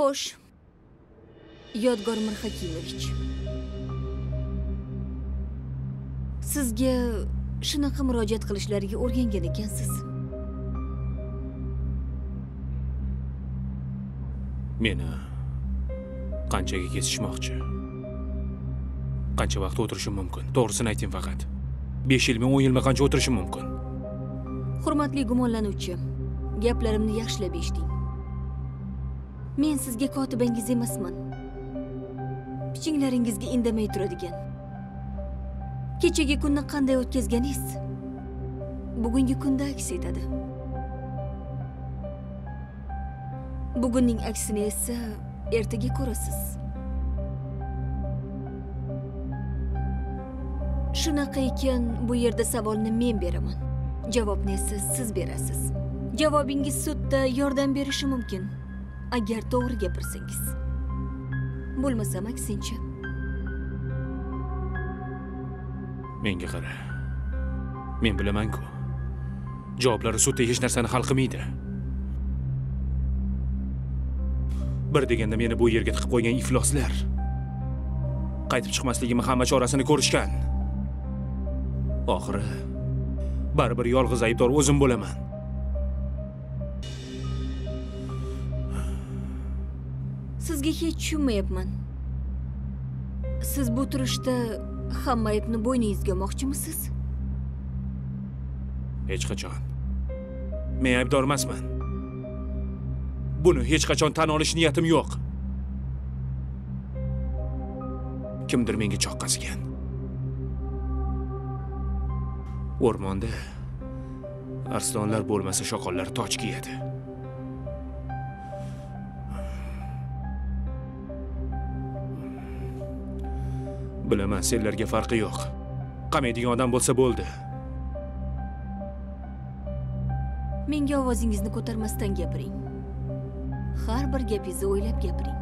Xo'sh. Yodgor Mirhakimovich. Sizga shunaqa murojaat qilishlariga o'rgangan ekansiz. Meni qanchaga kesishmoqchi? Qancha vaqt o'tirishim mumkin? To'g'risini ayting faqat. 5 yilmi, 10 yilmi qancha o'tirishim mumkin? Hurmatli gumonlanuvchi, gaplarimni yaxshilab eshiting. Men sizga kotibangiz emasman. Pichinglaringizga indamay turadigan. Kechagi kunni qanday o'tkazganingiz bugungi kunda aks etadi. Bugunning aksini esa ertaga ko'rasiz. Shunaqa ekan, bu yerda savolni men beraman. Javobni esa siz berasiz. Javobingiz sudda yordam berishi mumkin, agar to'g'ri gapirsangiz. Bo'lmasam aksincha. Menga qara. Men bilaman-ku. Javoblari sudda hech narsani hal qilmaydi. Bir deganda meni bu yerga tiqib qo'ygan ifloslar qaytib chiqmasligimni hamma chorasini ko'rishgan. Oxiri baribir yolg'iz aybdor o'zim bo'laman. Sizga hech tushunmayapman. Siz bu turishda hamma aybni bo'yningizga olmoqchimisiz? Hech qachon. Men aybdor emasman. Buni hech qachon tan olish niyatim yo'q. Kimdir menga choqqasigan. O'rmonda arslonlar bo'lmasa shoqollar toj kiyadi. Bilaman, senlarga farqi yo'q. Qamaydigan odam bo'lsa bo'ldi. Menga ovozingizni ko'tarmasdan gapiring. Har bir gapingizni o'ylab gapiring.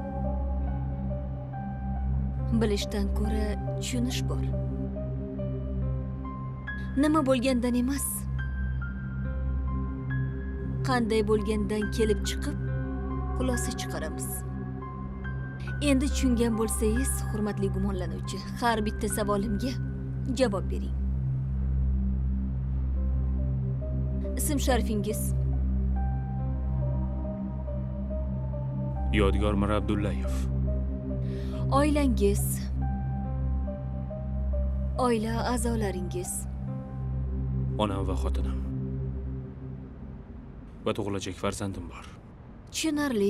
Bilishdan ko'ra tushunish bor. Nima bo'lgandan emas, qanday bo'lgandan kelib chiqib xulosa chiqaramiz. Endi tushungan bo'lsangiz, hurmatli gumonlanuvchi, har bitta savolimga javob bering. Ism-sharifingiz? Yodgor Mirabdullayev. Oilangiz? Oila a'zolaringiz? Onam va xotinim. Va tug'ilajak farzandim bor. Tushunarli.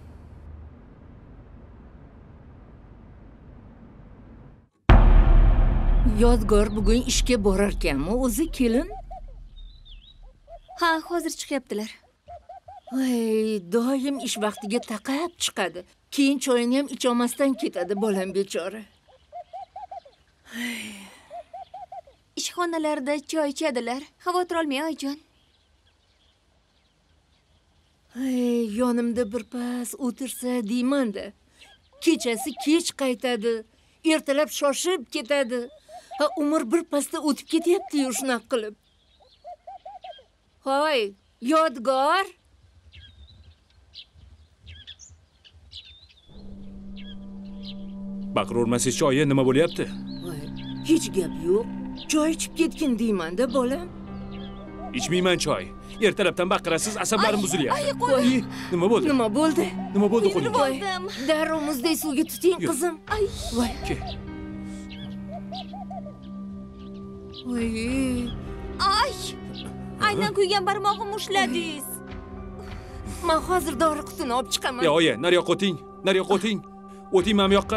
Yodgor bugun ishga borarkanmi o'zi, kelin? Ha, hozir chiqyaptilar. Voy, doim ish vaqtiga taqab chiqadi. Keyin choyini ham icholmasdan ketadi bolam bechora. Ishxonalarda choy ichadilar. Xavotir olmang, oyijon. Yonimda birpas o'tirsa deyman-da. Kechasi kech qaytadi, ertalab shoshib ketadi. Umr birpasda o'tib ketyapti-yu shunaqa qilib. Hoy, Yodgor. Baqiravermasizchi, oyi, nima bo'lyapti? Hech gap yo'q. Choy ichib ketgin deyman-da, bolam. Ichmayman choy. Ertalabdan baqirasiz, asablarim buzilyapti. Ay, qo'y. Nima bo'ldi? Nima bo'ldi? Nima bo'ldi qo'ling? Bo'ldim. Darrov muzday suvga tuting, qizim. Ay, Voy. Voy. ay. Aynan kuygan barmog'imni ushladingiz. Men hozir dori qutini olib chiqaman. Oyi, nariyoqqa o'ting. Nariyoqqa o'ting. O'ting mana bu yoqqa.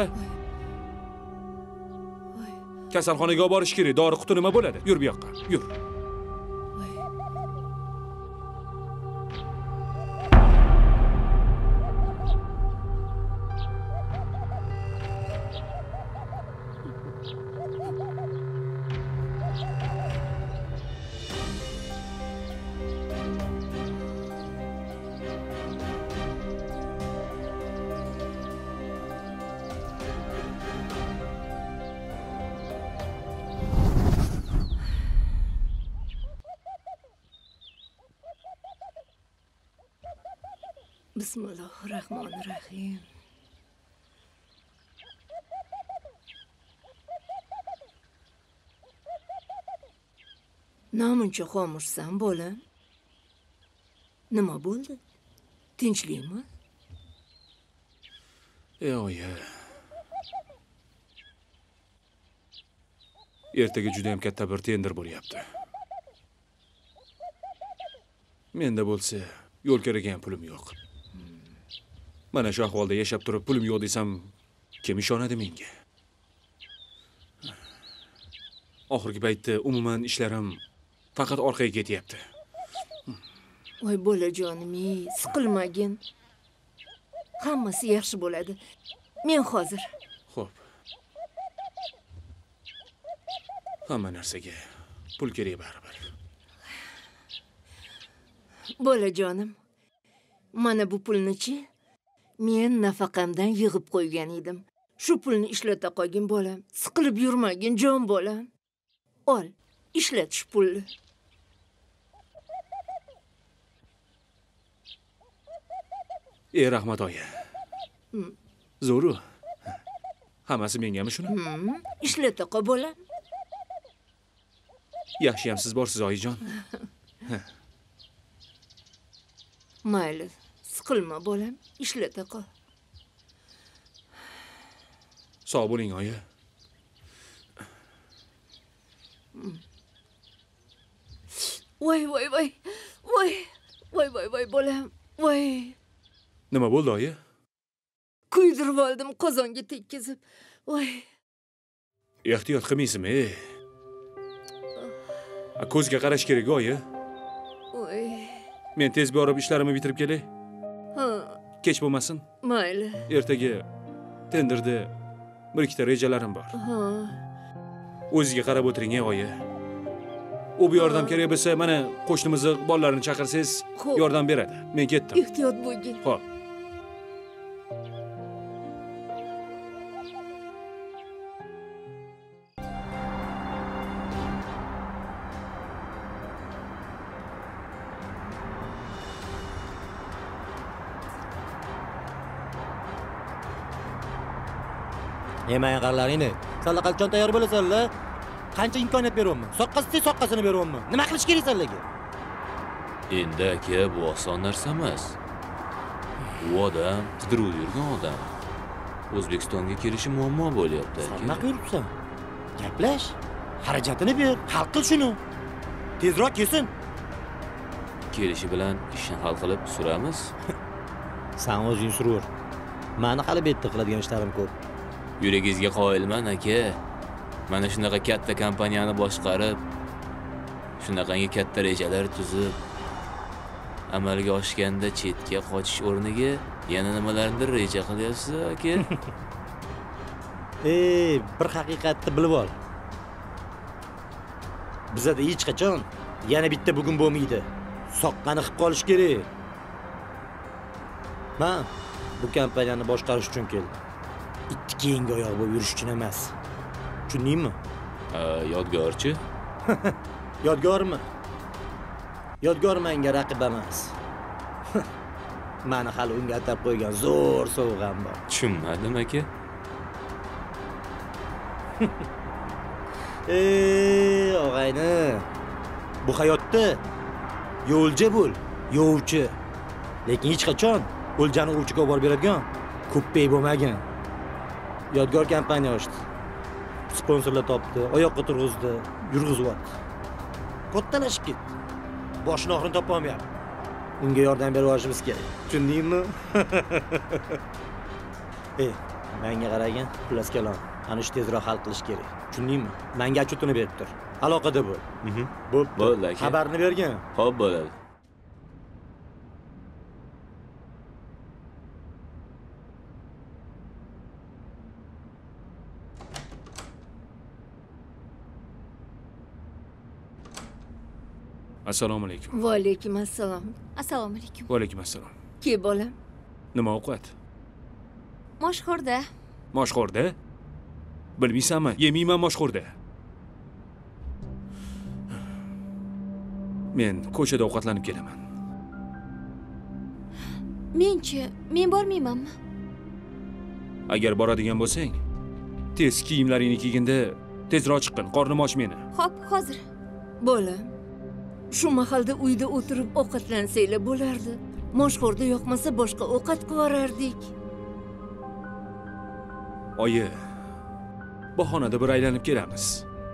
Kasalxonaga olib borish kerak. Dori quti nima bo'ladi? Yur bu yoqqa. Yur. Bismillahirrahmanirrahim. Namuncha xomushsan, bolam? Nima bo'ldi? Tinchlikmi? Oyi. Ertaga juda ham katta bir tender bo'lyapti. Menda bo'lsa, yo'l keragan pulim yo'q. Mana shu ahvolda yashab turib pulim yo'q desam, kim ishonadi menga? Oxirgi paytda umuman ishlarim faqat orqaga ketyapti. Voy bolajonim, siqilmagin. Hammasi yaxshi bo'ladi. Men hozir. Xo'p. Hamma narsaga pul kerak baribir. Bolajonim, mana bu pulni-chi men nafaqamdan yig'ib qo'ygan edim. Shu pulni ishlata qolgin bolam. Siqilib yurmagin jon bolam. Ol, ishlat shu pulni. Rahmat oyi. Zo'ru. Hammasi mengami shuni? Ishlata qol bolam. Yaxshiyam siz borsiz oyijon. Mayli, siqilma bolam, ishlata qol. Sog' bo'ling oyi. Voy voy voy. Voy. Voy voy voy bolam. Voy. Nima bo'ldi oyi? Kuydirib oldim qozonga tekkizib. Voy. Ehtiyot qilmaysizmi? Ko'zga qarash kerak oyi. Voy. Men tez borib ishlarimni bitirib kelay. Ha, Kech bo'lmasin. mayli. Ertaga tenderda bir ikkita rejalarim bor. Ha. O'zingizga qarab o'tiring, oyi. U bu yordam kerak bo'lsa, mana qo'shnimizni bolalarini chaqirsangiz, Xo'p. yordam beradi. Men ketdim. Ehtiyot bo'lgin. Xo'p. Yemang qarlaringni. Salla qachon tayyor bo'lasanlar? Qancha imkoniyat beryapman? Soqqasi soqqasini beryapman. Nima qilish kerak senlarga? Endi aka, bu oson narsa emas. Bu odam qidiruv yurgan odam. O'zbekistonga kelishi muammo bo'lyapti aka. Nima qilibsan? Gaplash. Xarajatini ber, hal qil shuni. Tezroq kelsin. Kelishi bilan ishni hal qilib suramiz. Sen o'zing surur. Meni hali betda qiladigan ishlarim ko'p. Yuragingizga qoyilman aka. Mana shunaqa katta kompaniyani boshqarib, shunaqangi katta rejalar tuzib, amalga oshganda chetga qochish o'rniga yana nimalarnidir reja qilyapsiz aka. Bir haqiqatni bilib ol. Bizda hech qachon yana bitta bugun bo'lmaydi. Soqqani qilib qolish kerak. Men bu kompaniyani boshqarish uchun keldim. Ikki keyingi oyoq bo'lib yurish uchun emas. Tushundingmi? Yodgorchi? Yodgormi? Yodgor menga raqib emas. Meni hali unga atab qo'ygan zo'r sovg'am bor. Tushunmadim aka. Og'ayni. Bu hayotda yo'lchi bo'l, yo'vchi. Lekin hech qachon o'ljani o'vchiga olib beradigan ko'ppay bo'lmagan. Yodgor kompaniya ochdi. Sponsorlar topdi, oyoqqa turg'izdi, yurg'izyapti. Kattalashib ketdi. Boshini oxirini topa olmayapti. Unga yordam berib olishimiz kerak. Tushundingmi? Menga qaragin, xullas kalom. Ana shu tezroq hal qilish kerak. Tushundingmi? Menga отчетini berib tur. Aloqada bo'l. Bo'ldi aka. Xabarni bergin. Xo'p, bo'ladi. Assalomu alaykum. Va alaykum assalom. Assalomu alaykum. Va alaykum assalom. Ke bolam? Nima ovqat? Moshxo'rda. Moshxo'rda? Bilmaysanmi? Yemayman moshxo'rda. Men ko'chada ovqatlanib kelaman. Men bormaymanmi? Agar boradigan bo'lsang, tez kiyimlaringni kiyginda tezroq chiqqin. Qornim och meni. Xo'p, hozir. Bolam, shu mahalda uyda o'tirib ovqatlansanglar bo'lardi. Moshxo'rda yoqmasa boshqa ovqat qivorardik. Oyi, bahonada bir aylanib kelamiz.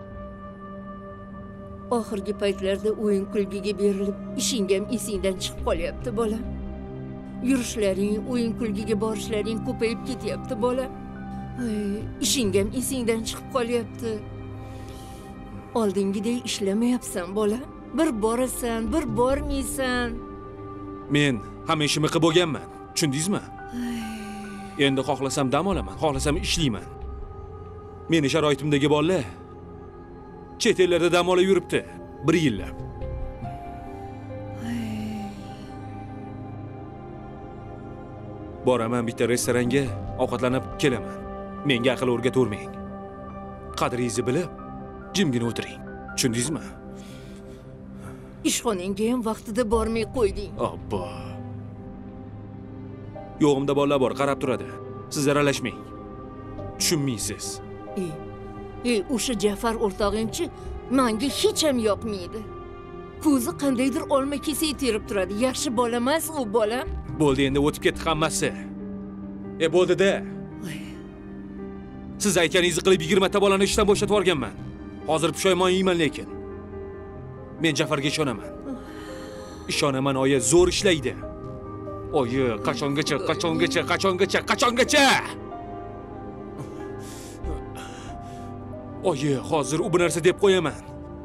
Oxirgi paytlarda o'yin kulgiga berilib, ishingam esingdan chiqib qolyapti, bolam. Yurishlaring, o'yin kulgiga borishlaring ko'payib ketyapti, bolam. Ishingam esingdan chiqib qolyapti. Oldingidek ishlamayapsan, bolam. Bir borasan, bir bormaysan. Men hamma ishimni qilib bo'lganman. Tushundingizmi? Endi xohlasam dam olaman, xohlasam ishlayman. Meni sharoitimdagi bolalar chet ellarda dam olib yuribdi 1 yillab. Boraman bitta restoranga, ovqatlanib kelaman. Menga aql o'rgatavermang. Qadringizni bilib, jimgina o'tiring. Tushundingizmi? Ishxonangga ham vaqtida bormay qo'yding. Obbo. Yo'g'imda bolalar bor, qarab turadi. Siz aralashmang. Tushunmaysiz. O'sha Jafar o'rtog'ingchi menga hech ham yoqmaydi. Ko'zi qandaydir olma kesak terib turadi. Yaxshi bola emas u, bolam. Bo'ldi, endi o'tib ketdi hammasi. Bo'ldi-da. Siz aytganingizni qilib 20 ta bolani ishdan bo'shatib yuborganman. Hozir pushaymon yeyman lekin. Men Jafarga ishonaman. Ishonaman, oyi zo'r ishlaydi. Oyi, qachongacha? Oyi, hozir u bir narsa deb qo'yaman.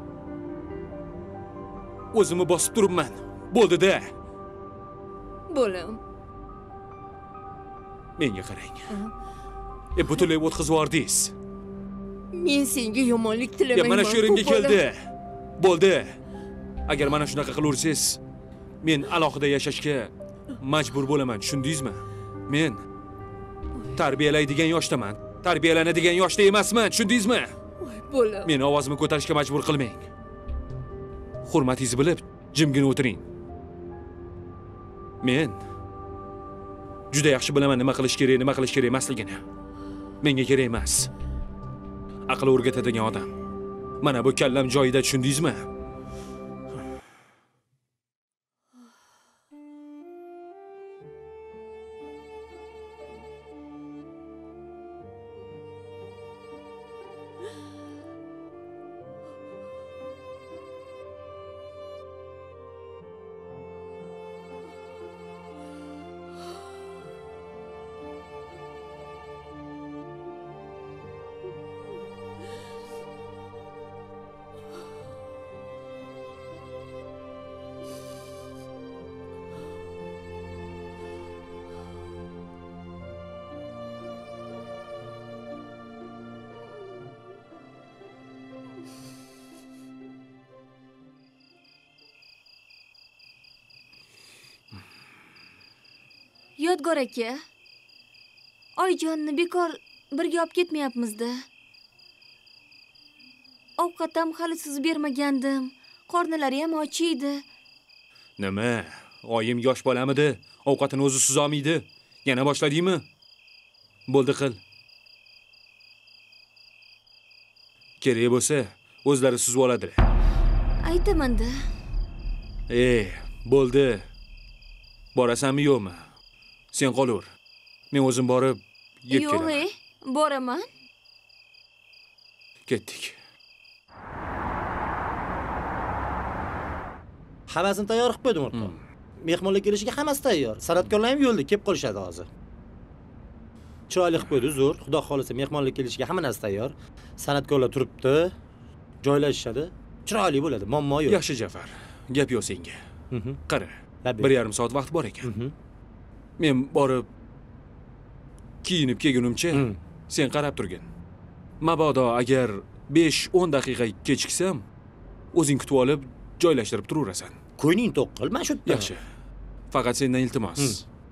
O'zimni bosib turibman. Bo'ldi-da. Bolam. Menga qarang. Butunlay o'tkazib yubordingiz. Men senga yomonlik tilamayman. Mana shu yerimga keldi. Bo'ldi. Agar mana shunaqa qilaversangiz, men alohida yashashga majbur bo'laman, tushundingizmi? Men tarbiyalaydigan yoshdaman. Tarbiyalanadigan yoshda emasman, tushundingizmi? Bolam. Meni ovozimni ko'tarishga majbur qilmang. Hurmatingizni bilib, jimgina o'tiring. Men juda yaxshi bilaman nima qilish kerak emasligini. Menga kerak emas. Aql o'rgatadigan odam. Mana bu kallam joyida, tushundingizmi? Yodgor aka, Oyjonni bekor birga olib ketmayapmiz-da. Ovqat ham hali suzib bermagandim. Qornilari ham och edi. Nima? Oyim yosh bolamidi? Ovqatini o'zi suza olmaydi. Yana boshladingmi? Bo'ldi, qil. Kerak bo'lsa, o'zlari suzib oladilar. Aytaman-da. Bo'ldi. Borasanmi yo'qmi? Sen qolaver. Men o'zim borib yeb kelaman. Yo'q, boraman. Ketdik. Hammasini tayyor qilib qo'ydim o'rtoq. Mehmonlar kelishiga hammasi tayyor. San'atkorlar ham yo'lda kelib qolishadi hozir. Chiroyli qilib qo'ydi, zo'r. Xudo xolisa mehmonlar kelishiga hamma narsa tayyor. San'atkorlar turibdi, joylashishadi. Chiroyli bo'ladi, muammo yo'q. Yaxshi Jafar, gap yo'q senga. Qara, 1,5 soat vaqt bor ekan. Men borib kiyinib kelgunimcha sen qarab turgin. Mabodo agar 5-10 daqiqa kechiksam, o'zing kutib olib joylashtirib turaverasan. Ko'ngling to'q qil, men shu yerda. Yaxshi. Faqat sendan iltimos.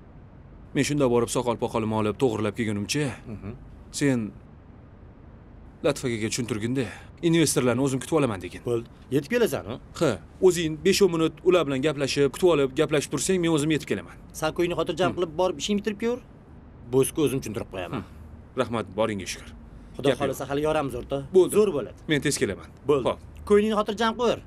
Men shunda borib soqol-poqolimni olib to'g'rilab kelgunimcha, sen Latif akaga tushuntirgin-da. Investorlarni o'zim kutib olaman degan. Bo'ldi. Yetib kelasan-ku? Ha, o'zing 5-10 minut ular bilan gaplashib, kutib olib, gaplashib tursang, men o'zim yetib kelaman. Sen ko'yni xotirjam qilib borib ishingni bitirib ko'r. Bo'sga o'zim tushuntirib qo'yaman. Rahmat, boringga shukr. Xudo xolasa hali yoramiz o'rta. Bo'ldi. Zo'r bo'ladi. Men tez kelaman. Bo'ldi. Xo'p. Ko'yningni xotirjam qo'y.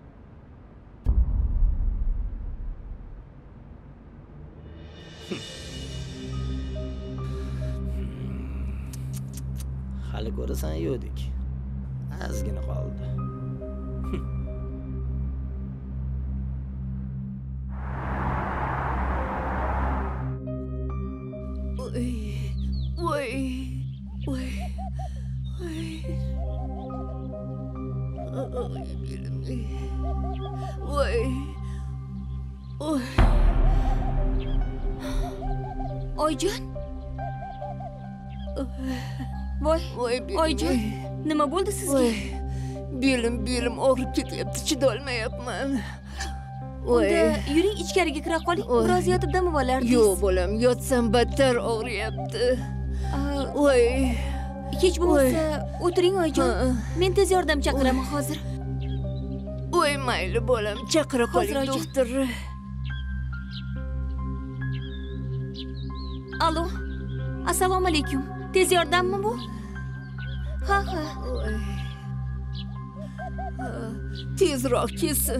Hali ko'rasan yo'dik. Ozgina qoldi. Oyjon. Voy, Oyjon. Nima bo'ldi sizga? Belim og'rib ketyapti, chidolmayapman. Unda yuring ichkariga kira qoling. Biroz yotib dam olardingiz. Yo'q, bolam, yotsam battar og'riyapti. Voy. Hech bo'lmasa o'tiring Oyjon. Men tez yordam chaqiraman hozir. Voy, mayli bolam, chaqira qoling doktor. Alo. Assalomu alaykum. Tez yordammi bu? Ha. Tezroq kelsin.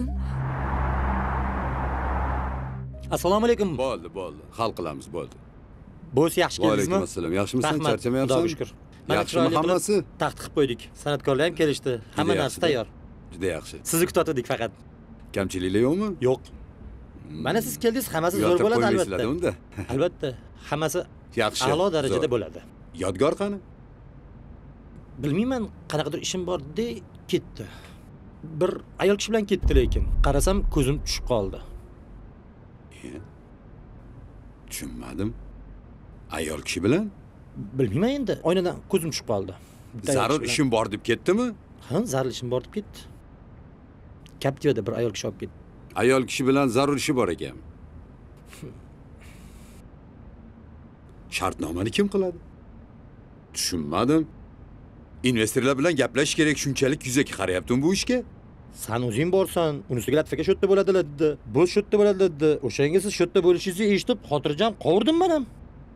Assalomu alaykum. Bo'ldi. Hal qilamiz, bo'ldi. Bo's yaxshi keldingizmi? Alaykum assalom. Yaxshimisan? Rahmat, Charchamayapsan? Xudoga shukr. Yaxshimi hammasi? Taxt qilib qo'ydik. San'atkorlar ham kelishdi. Hamma narsa tayyor. Juda yaxshi. Sizni kutotdik faqat. Kamchiliklar yo'qmi? Yo'q. Mana siz keldingiz, hammasi zo'r bo'ladi albatta. Unda. Albatta, hammasi Yaxshi. a'lo darajada bo'ladi. Yodgor qani? Bilmayman, qanaqadir ishim bor dedi, ketdi. Bir ayol kishi bilan ketdi lekin. Qarasam, ko'zim tushib qoldi. Tushunmadim. Ayol kishi bilan? Bilmayman endi, oynadan ko'zim tushib qoldi. Zarur ishim bor deb ketdimi? Ha, zarur ishim bor deb ketdi. Captiva'da bir ayol kishi olib ketdi. Ayol kishi bilan zarur ishi bor ekan. Shartnomani kim qiladi? Tushunmadim. Investorlar bilan gaplashish kerak, shunchalik yuzaki qarayaptim bu ishga. Sen o'zing borsan, unisiga Latfaga sho'tta bo'ladilar dedi. Bu sho'tta bo'ladi dedi. O'shanga siz sho'tta bo'lishingizni eshitib, xotirjam qovurdim men ham.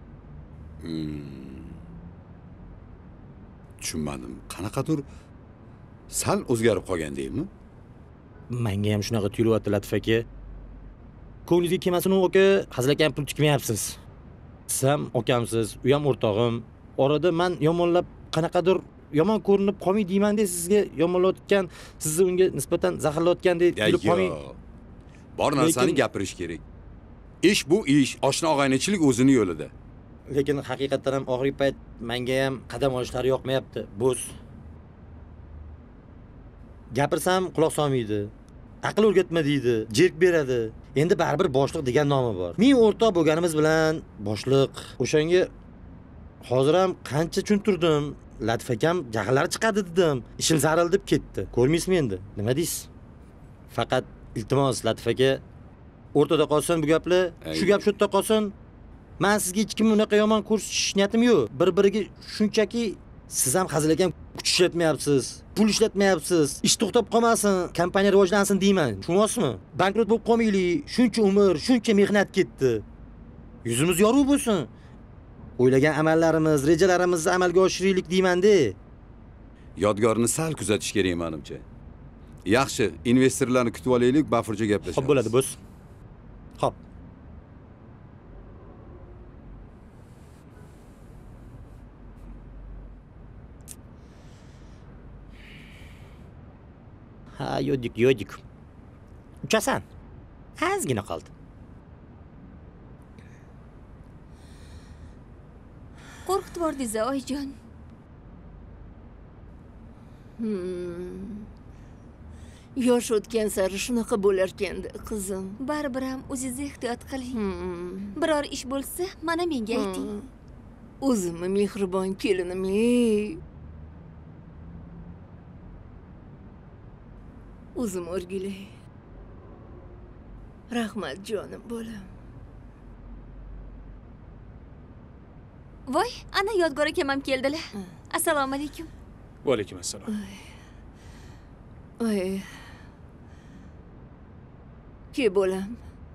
Tushunmadim. Qanaqadir sal o'zgarib qolgandingmi? Menga ham shunaqa tuyulyapti Latfaga. Ko'ngilingizga kelmasin aka, hazilakam pul tikmayapsiz. Siz ham okamsiz, u ham o'rtog'im. Orada men yomonlab qanaqadir yomon ko'rinib qolmay deyman-da sizga yomonlayotgan, sizni unga nisbatan zaharlayotgandek tuyulib qolmay. Bor narsani gapirish kerak. Ish bu ish, oshna og'aynichilik o'zini yo'lida. Lekin haqiqatan ham oxirgi payt menga ham qadam olishlari yoqmayapti. Bo'z. Gapirsam quloq solmaydi. Aql o'rgatma deydi, jerk beradi. Endi baribir boshliq degan nomi bor. Men o'rtoq bo'lganimiz bilan boshliq. O'shanga hozir ham qancha tushuntirdim. Latif akam jahllari chiqadi dedim. Ishim zaril deb ketdi. Ko'rmaysizmi endi? Nima deysiz? Faqat iltimos Latif aka, o'rtada qolsin bu gaplar. Shu gap shu yerda qolsin. Men sizga hech kimni unaqa yomon ko'rsatish niyatim yo'q. Bir-biriga shunchaki siz ham hazil akam kuch ishlatmayapsiz, pul ishlatmayapsiz. Ish to'xtab qolmasin, kompaniya rivojlansin deyman. Tushunyapsizmi? Bankrot bo'lib qolmaylik. Shuncha umr, shuncha mehnat ketdi. Yuzimiz yorug' bo'lsin. O'ylagan amallarimiz, rejalarimizni amalga oshiraylik deyman-da. Yodgorni sal kuzatish kerak menimcha. Yaxshi, investorlarni kutib olaylik, bafurja gaplashamiz. Xo'p bo'ladi, bo'z. Xo'p. Ha, yo'dik. Uchasan. Ozgina qoldi. Qo'rqitib yubordingiz, Oyjon. Yosh o'tgan sari shunaqa bo'lar ekan-da, qizim. Baribir ham o'zingiz ehtiyot qiling. Biror ish bo'lsa, mana menga ayting. O'zimni mehribon kelinim, ey. O'zim o'rgilay. Rahmat jonim bolam. Voy, ana Yodgor akam ham keldilar. Assalomu alaykum. Va alaykum assalom. Ay. Ke bolam.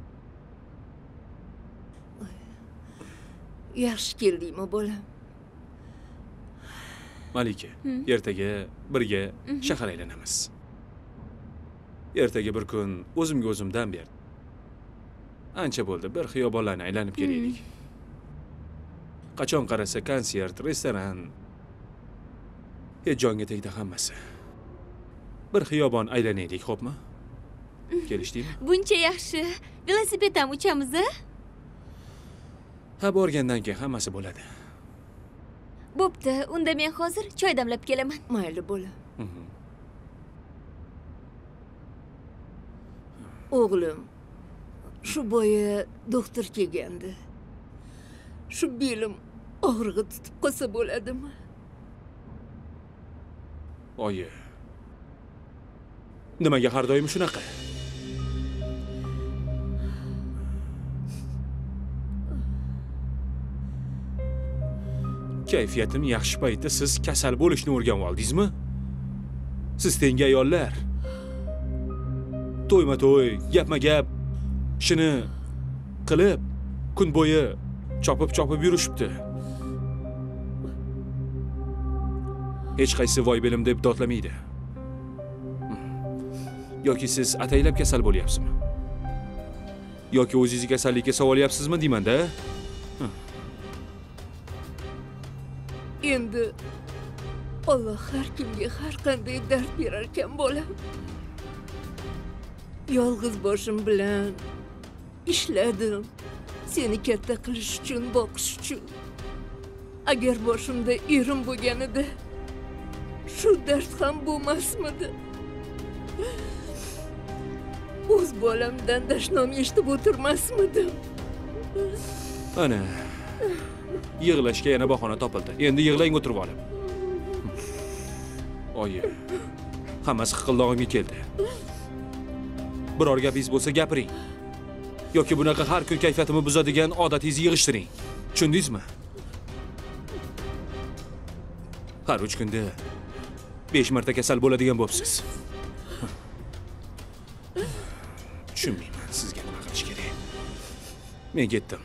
Yaxshi keldingmi bolam? Malika, ertaga birga shahar aylanamiz. Ertaga bir kun o'zimga o'zim dam berdim. Ancha bo'ldi, bir xiyobonlarni aylanib kelaylik. Qachon qarasa konsert, restoran. Jonga tegdi hammasi. Bir xiyobon aylanaylik, xo'pmi? Kelishdingmi? Buncha yaxshi. Velosiped ham uchamiz-a? Ha, borgandan keyin hammasi bo'ladi. Bo'pti, unda men hozir choy damlab kelaman. Mayli bolam. O'g'lim, shu boya doktor kelgandi. Shu belim og'rig'i tutib qolsa bo'ladimi? Oyi. Nimaga har doim shunaqa? Kayfiyatim yaxshi paytda siz kasal bo'lishni o'rganib oldingizmi? Siz tengi ayollar. To'yma-to'y, gapma-gap ishini qilib, kun bo'yi chopib yurishibdi. Hech qaysi voy belim deb dodlamaydi. Yoki siz ataylab kasal bo'lyapsizmi? Yoki o'zingizni kasallikka savolyapsizmi deymanda? Endi Alloh har kimga har qanday dard berar ekan bolam. Yolg'iz boshim bilan ishladim. Seni katta qilish uchun, boqish uchun. Agar boshimda erim bo'lganida shu dard ham bo'lmasmidi? O'z bolamdan dashnom eshitib o'tirmasmidim? Ana, yig'lashga yana bahona topildi. Endi yig'lang o'tirib olib. Oyi, hammasi hiqildog'imga keldi. Biror gapingiz bo'lsa gapiring. Yoki bunaqa har kun kayfiyatimni buzadigan odatingizni yig'ishtiring. Tushundingizmi? Har 3 kunda 5 marta kasal bo'ladigan bo'libsiz. Tushunmayman sizga nima qilish kerak. Men ketdim.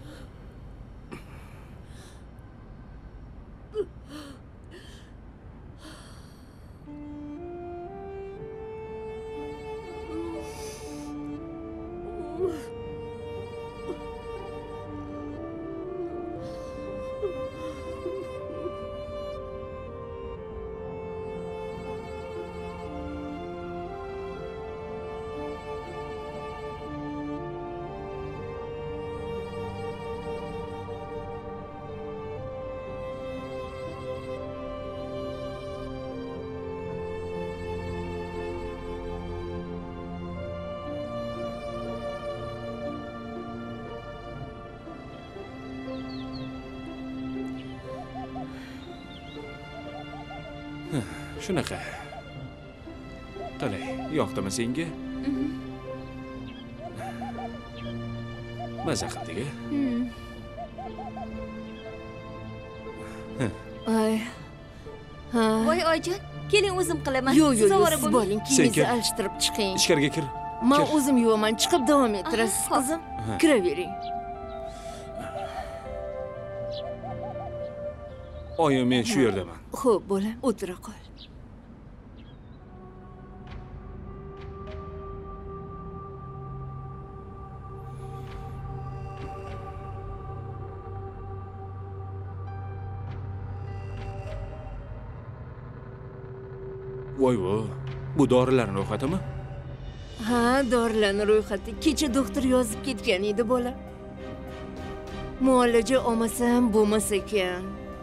Shunaqa. Qalay, yoqdimi senga? Maza qildik-a? Ay. Ha. Voy oyijon, keling o'zim qilaman. Yo'q, Siz ovora siz bo'lmang. bo'ling, kiyingizni alishtirib chiqing. Ichkariga kir. Men o'zim yuvaman, chiqib davom ettirasiz, qizim. Kiravering. Oyim, men shu yerdaman. Xo'p, bolam, o'tira qol. Voy-vo, bu dorilarning ro'yxatimi? Ha, dorilarning ro'yxati. Kecha doktor yozib ketgan edi, bolam. Muolaja olmasam bo'lmas ekan.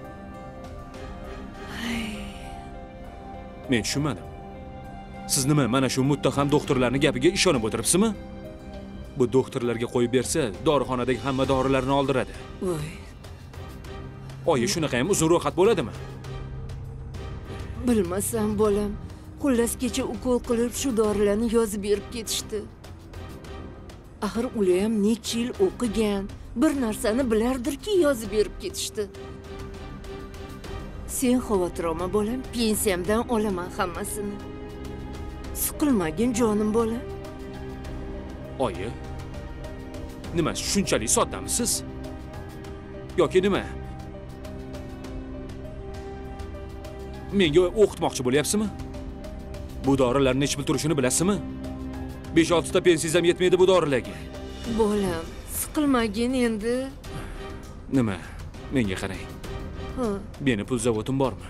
Men tushunmadim. Siz nima mana shu muttaham doktorlarning gapiga ishonib o'tiribsizmi? Bu doktorlarga qo'yib bersa, dorixonadagi hamma dorilarni oldiradi. Voy. Oyi, shunaqa ham uzun ro'yxat bo'ladimi? Bilmasam, bolam. Xullas kecha ukol qilib shu dorilarni yozib berib ketishdi. Axir ular ham necha yil o'qigan, bir narsani bilardirki yozib berib ketishdi. Sen xavotir olma bolam, pensiyamdan olaman hammasini. Siqilmagin jonim bolam. Oyi, nima shunchalik soddamisiz? Yoki nima? Menga o'qitmoqchi bo'lyapsizmi? Bu dorilar nech pul turishini bilasizmi? 5-6 ta pensiyangiz ham yetmaydi bu dorilarga. Bolam, siqilmagin endi. Nima? Menga qarang. Ha, Meni pul zavodim bormi?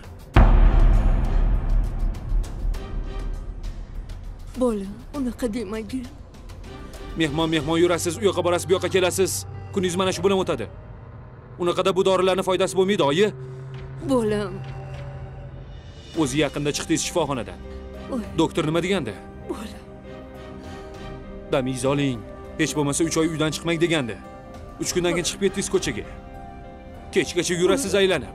bolam, unaqa demagin. Mehmon yurasiz, u yoqqa borasiz, bu yoqqa kelasiz. Kuningiz mana shu bilan o'tadi. Unaqada bu dorilarning foydasi bo'lmaydi, oyi. Bolam, O'zi yaqinda chiqdingiz shifoxonadan. Oy. Doktor nima degandi? bolam. Damingizni oling. Hech bo'lmasa 3 oy uydan chiqmang degandi. 3 kundan keyin chiqib ketdingiz ko'chaga. Kechgacha yurasiz aylanib.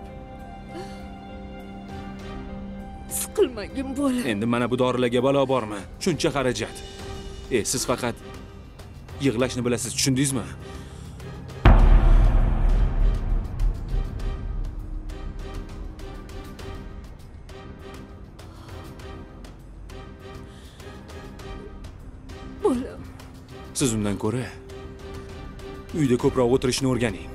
Siqilmagin bolam. Endi mana bu dorilarga balo bormi? Shuncha xarajat. Siz faqat yig'lashni bilasiz, tushundingizmi? Bolam, Siz undan ko'ra uyda ko'proq o'tirishni o'rganing.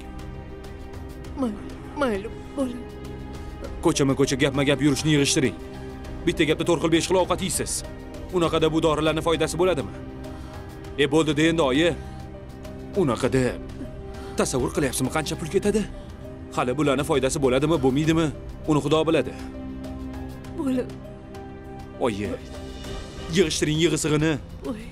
mayli, bolam. Ko'chama-ko'cha gapma-gap yurishni yig'ishtiring. Bitta gapda 4 xil 5 xil ovqat yeysiz. Unaqada bu dorilarning foydasi bo'ladimi? Bo'ldi-da endi oyi. Unaqada tasavvur qilyapsizmi qancha pul ketadi? Hali bularning foydasi bo'ladimi, bo'lmaydimi? Uni Xudo biladi. Bolam, Oyi, yig'ishtiring yig'isig'ini. oy.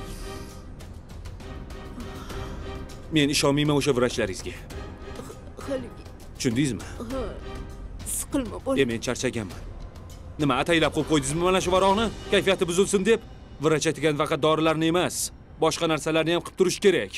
Men ishonmayman o'sha vrachlaringizga. Haligi, Tushundingizmi? ha. Siqilma bolam. Men charchaganman. Nima ataylab qo'yib qo'ydingizmi mana shu varoqni? Kayfiyati buzilsin deb? Vrach aytgan faqat dorilarni emas, boshqa narsalarni ham qilib turish kerak.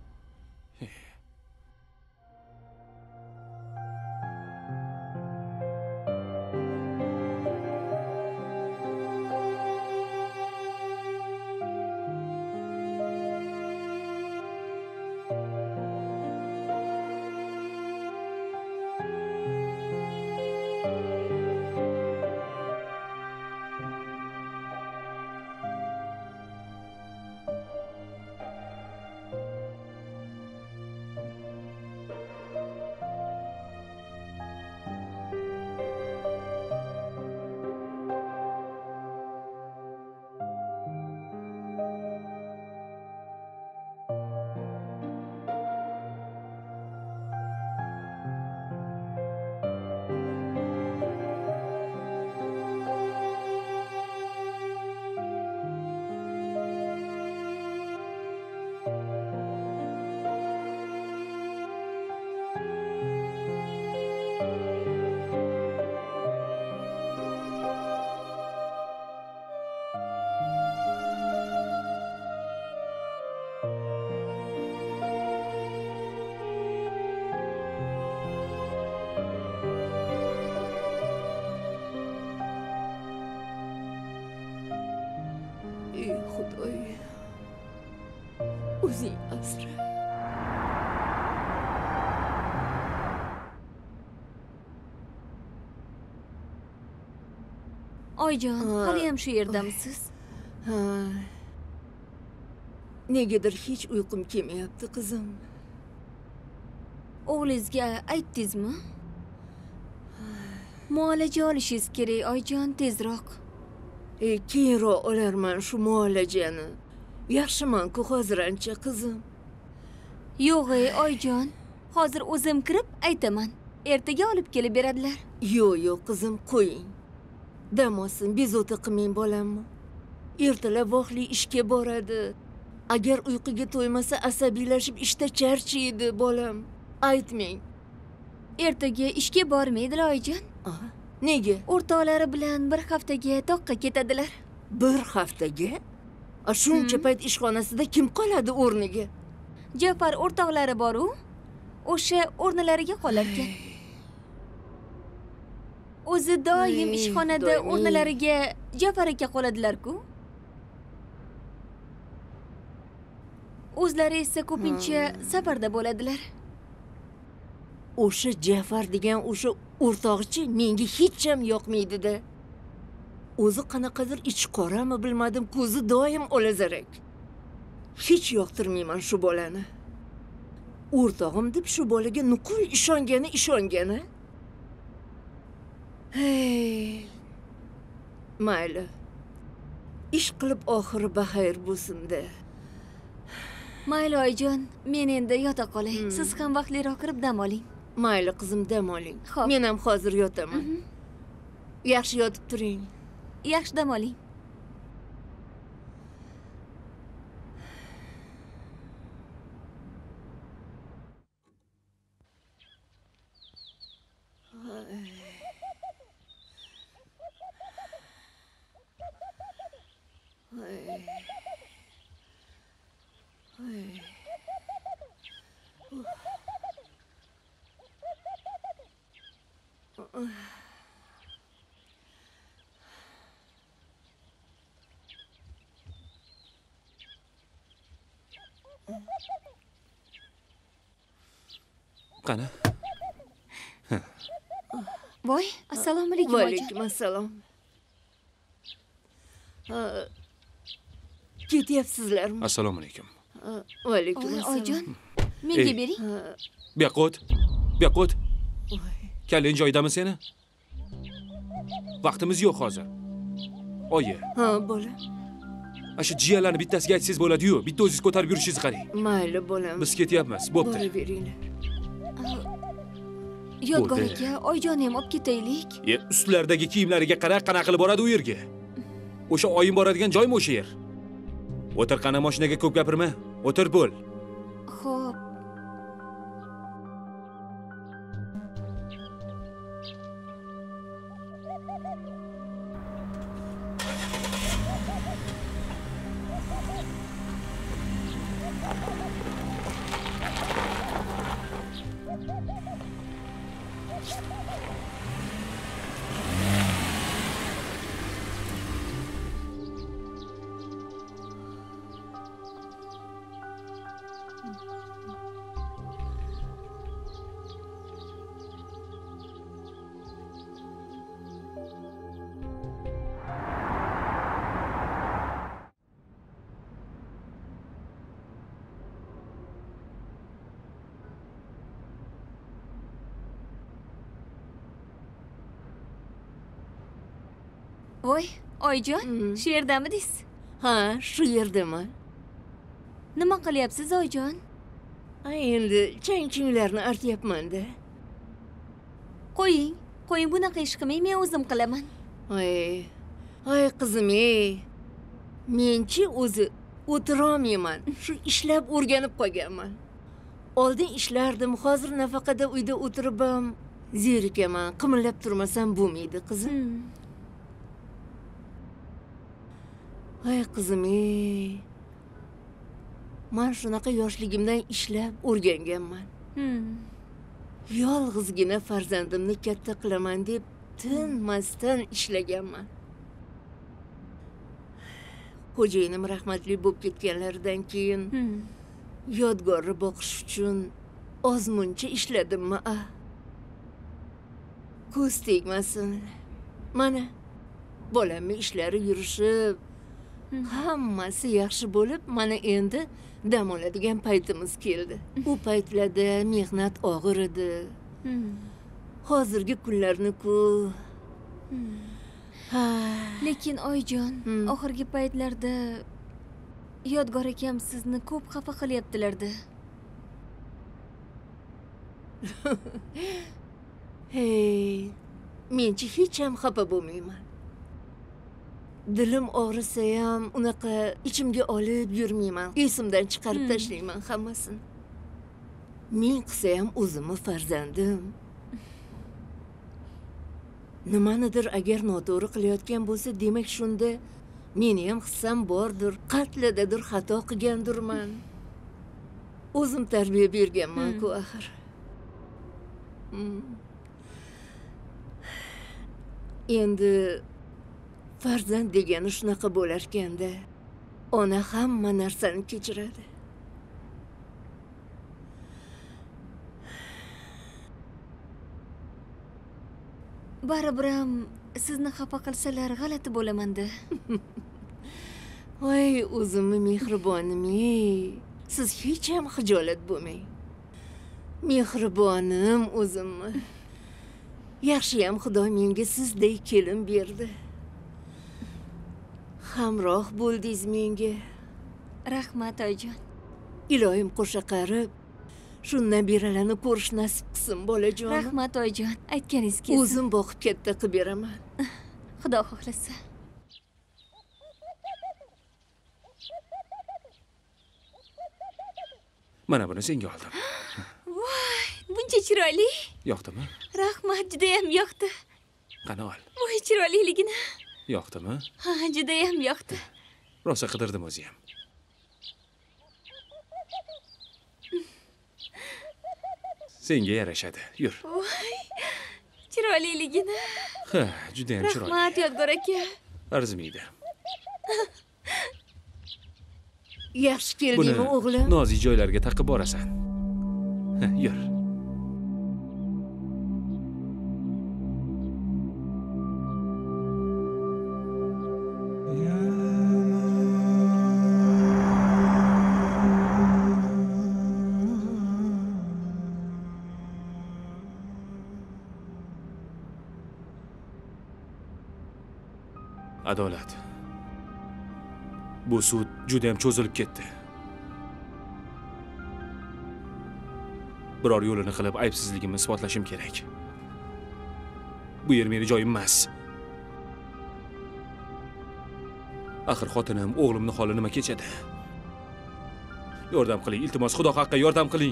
Ey Xudoy. O'zing asra. Oyjon, hali ham shu yerdamisiz? Ha. Negadir hech uyqum kelmayapti, qizim. O'g'lingizga aytdingizmi? Muolaja olishingiz kerak, Oyjon, tezroq. Keyinroq olarman shu muolajani. Yaxshiman-ku hozir ancha, qizim. Yo'q, Oyjon. Hozir o'zim kirib aytaman. Ertaga olib kelib beradilar. Yo'q, qizim, qo'ying. Dam olsin, bezovta qilmang bolamni. Ertalab voqli ishga boradi. Agar uyquga to'ymasa asabiylashib ishda charchaydi bolam. Aytmang. Ertaga ishga bormaydilar, Oyjon. Nega? O'rtoqlari bilan bir haftaga toqqa ketadilar. Bir haftaga? Shuncha payt ishxonasida kim qoladi o'rniga? Jafar o'rtoqlari bor-u, o'sha o'rnilariga qolarkan. O'zi doim ishxonada o'rnilariga Jafar aka qoladilar-ku. O'zlari esa ko'pincha safarda bo'ladilar. o'sha Jafar degan o'sha o'rtog'ichi menga hech ham yoqmaydi-da. O'zi qanaqadir ichi qorami bilmadim, ko'zi doim olazarak. Hech yoqtirmayman shu bolani. O'rtog'im deb shu bolaga nuqul ishongani. Hey. Mayli. Ish qilib oxiri baxayr bo'lsin-da. Mayli oyijon, men endi yota qolay. Siz ham vaqtliroq kirib dam oling. Mayli qizim, dam oling. Men ham hozir yotaman. Yaxshi yotib turing. Yaxshi dam oling. Qani? Voy, assalomu alaykum. Va alaykum assalom. Ketyapsizlarmi? Assalomu alaykum. Va alaykum assalom. Oyijon, menga bering. Bu yoqqa o't. Kallang joyidami seni? Vaqtimiz yo'q hozir. Oyi. Ha, bola. Ashu jiyalarni bittasiga aytsangiz bo'ladi-yu, bitta o'zingiz ko'tarib yurishingizni qarang. Mayli, bolam. Biz ketyapmiz. Bo'pti. Boraveringlar. Yodgor aka, oyijonni ham olib ketaylik. Ustlaridagi kiyimlariga qara, qanaqa qilib boradi u yerga. O'sha oyim boradigan joymi o'sha yer? O'tir, qana mashinaga ko'p gapirma. O'tir bo'l. Xo'p. Voy, oyijon, shu yerdamidingiz? Ha, shu yerdaman. Nima qilyapsiz, oyijon? Endi chang-chunglarni artyapman-da. Qo'ying, bunaqa ish qilmang, men o'zim qilaman. Ay qizim, menchi o'zi o'tirolmayman. Shu ishlab o'rganib qolganman. Oldin ishlardim, hozir nafaqada uyda o'tirib ham zerikaman. Qimillab turmasam bo'lmaydi, qizim. Ay qizim, men shunaqa yoshligimdan ishlab o'rganganman. Yolg'izgina farzandimni katta qilaman deb tinmasdan ishlaganman. Xo'jayinim rahmatli bo'lib ketganlaridan keyin yodgorni boqish uchun ozmuncha ishladimmi? Ko'z tegmasin. Mana bolamni ishlari yurishib, hammasi yaxshi bo'lib, mana endi dam oladigan paytimiz keldi. U paytlarda mehnat og'ir edi. Hozirgi kunlarni-ku. Lekin oyijon, oxirgi paytlarda Yodgor akam sizni ko'p xafa qilyaptilar-da. Hey, menchi hech ham xafa bo'lmayman. Dilim og'risa ham unaqa ichimga olib yurmayman. Esimdan chiqarib tashlayman hammasini. Men qilsa ham o'zimni farzandim. Nimanidir agar noto'g'ri qilayotgan bo'lsa, demak shunda meni ham hissam bordir, qatladadir xato qilgandirman. O'zim tarbiya berganman-ku axir. Endi farzand degani shunaqa bo'lar ekanda. Ona hamma narsani kechiradi. baribir ham sizni xafa qilsalar g'alati bo'laman-da. Voy, o'zimni mehribonim-ey. Siz hech ham xijolat bo'lmang. Mehribonim o'zimni. Yaxshiyam Xudo menga sizdek kelin berdi. Hamroh bo'ldingiz menga. Rahmat oyijon. Iloyim qo'sha qarib, shundan beralarni ko'rish nasib qilsin bolajonim. Rahmat oyijon. Aytganingiz kelsin. O'zim boqib katta qilib beraman. Xudo xohlasa. Mana buni senga oldim. Voy, buncha chiroyli. Yoqdimi? Rahmat, juda ham yoqdi. Qani ol. Voy, chiroyliligini. Yoqdimi? Ha, juda ham yoqdi. Rosa qidirdim o'zi ham. Senga yarashadi. Yur. Voy, chiroyliligini. Ha, juda ham chiroyli. Rahmat, Yodgor aka. Arzimaydi. Yaxshi keldingmi, o'g'lim? Nozik joylarga taqib borasan. Yur. Adolat. Bu sud juda ham cho'zilib ketdi. Biror yo'lini qilib aybsizligimni isbotlashim kerak. Bu yer meni joyim emas. Axir xotinim, o'g'limning holi nima kechadi? Yordam qiling, iltimos, Xudo haqqi yordam qiling.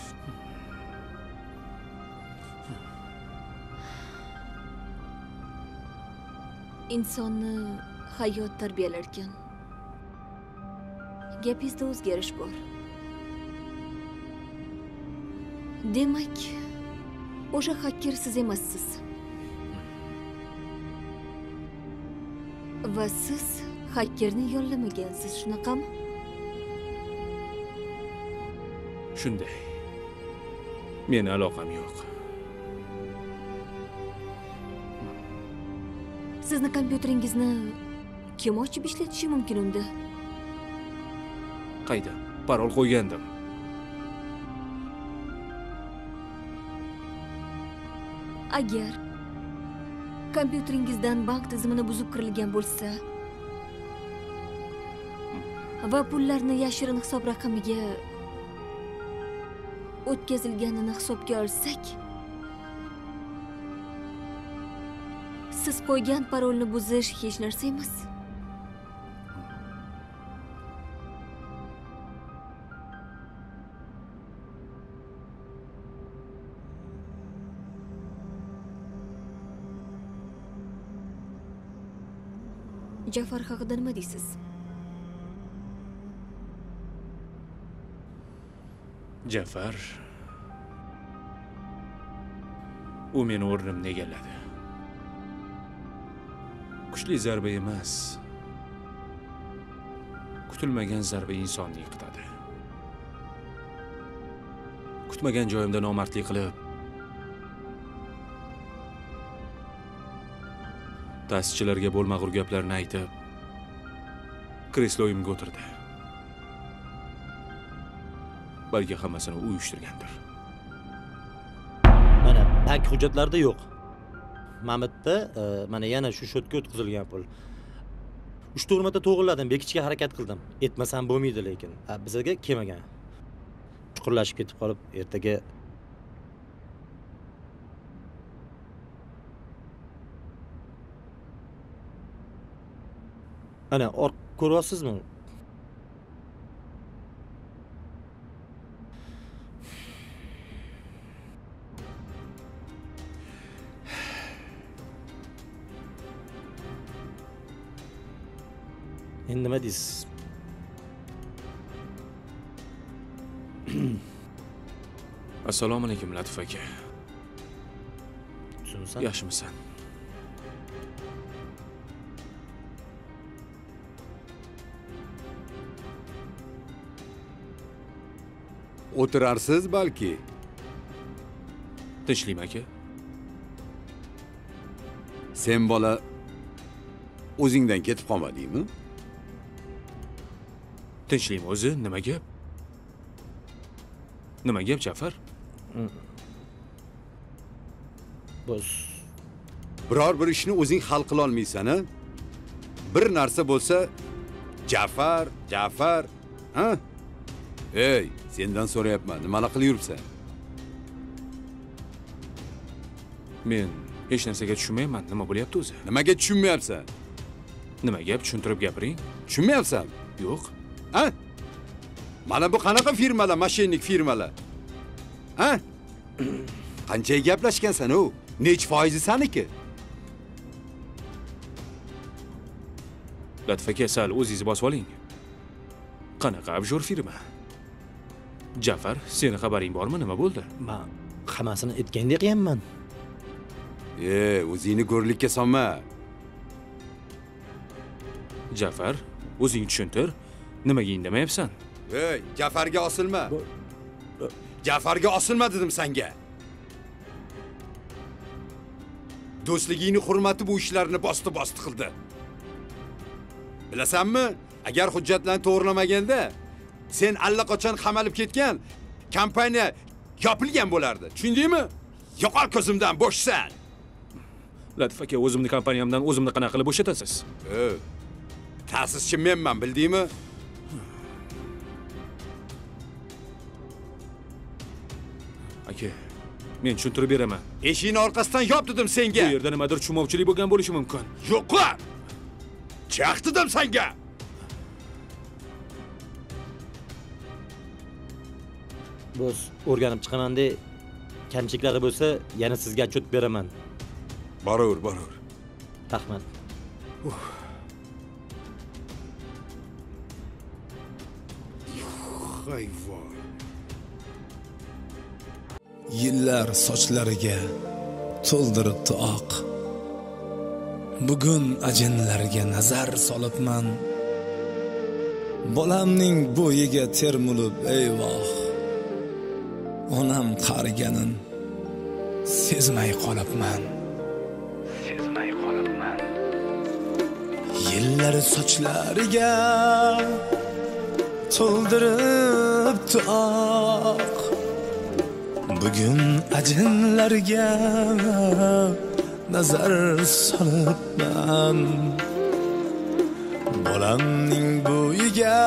Insonni hayot tarbiyalar ekan. Gapingizda o'zgarish bor. Demak, o'sha hacker siz emassiz. Va siz hakkerni yollamagansiz, shunaqami? Shunday. Meni aloqam yo'q. Sizni kompyuteringizni kim ochib ishlatishi mumkin unda? Qayda? Parol qo'ygandim. Agar kompyuteringizdan bank tizimini buzib kirilgan bo'lsa va pullarni yashirin hisob raqamiga o'tkazilganini hisobga olsak, siz qo'ygan parolni buzish hech narsa emas. Jafar haqida nima deysiz? Jafar u meni o'rnimni egalladi. Kuchli zarba emas, kutilmagan zarba insonni yiqitadi. Kutmagan joyimda nomardlik qilib, ta'sischilarga bo'lmag'ur gaplarni aytib, kresloyimga o'tirdi. Balki hammasini u uyushtirgandir. Mana bank hujjatlarida yo'q. Mamitda mana yana shu shotga o'tkazilgan pul. 3-4 marta to'g'riladim, bekitishga harakat qildim. Etmasam bo'lmaydi lekin. Bizga kelmagan. Chuqurlashib ketib qolib, ertaga ana ko'ryapsizmi? Endi nima deysiz? Assalomu alaykum, Latif aka. Tushunsan? Yaxshimisan? O'tirarsiz balki. Tinchlikmi aka? sen bola o'zingdan ketib qolmadingmi? Tinchlikmi o'zi? Nima gap? Nima gap, Jafar? Boss. Biror bir ishni o'zing hal qila olmaysan, a? Bir narsa bo'lsa, Jafar, ha? Ey, sendan so'rayapman, nimalar qilib yuribsan? Men hech narsaga tushunmayman. Nima bo'lyapti o'zi? Nimaga tushunmayapsan? Nima gap? Tushuntirib gapiring. Tushunmayapsan? Yo'q. Ha? Mana bu qanaqa firmalar, mashinnik firmalar? Ha? Qanchaga gaplashgansan u? Nech foizi saniki? Latif aka, sal o'zingiz bosib oling. Qanaqa abjor firma? Jafar, seni xabaring bormi? Nima bo'ldi? Men hammasini aytgandek qilganman. O'zingni go'rlikka solma. Jafar, o'zing tushuntir. Nimaga indamayapsan? Ey, Jafarga osilma. Jafarga osilma dedim senga. Do'stligingni hurmati bu ishlarni bosti qildi. Bilasanmi? Agar hujjatlarni to'g'rilamaganda, sen allaqachon qamalib ketgan kompaniya yopilgan bo'lardi. Tushundingmi? Yo'qol ko'zimdan, bo'shsan. Latif aka, o'zimni kompaniyamdan o'zimni qanaqa qilib bo'shatasiz? Ta'sischi menman, bildingmi? Aka, men tushuntirib beraman. Eshikni orqasidan yop dedim senga. Bu yerda nimadir tushunmovchilik bo'lgan bo'lishi mumkin. Yo'qlar. Chaq dedim senga. Boss, o'rganib chiqaman-da, kamchiliklari bo'lsa, yana sizga отчет beraman. Boraver. Rahmat. Hayvon. Yillar sochlariga to'ldiribdi oq. Bugun ajinlarga nazar solibman. Bolamning bo'yiga termulib eyvoh. Onam qariganin sezmay qolibman. Yillar sochlariga to'ldiribdi oq. Bugun ajinlarga nazar solibman. Bolamning bo'yiga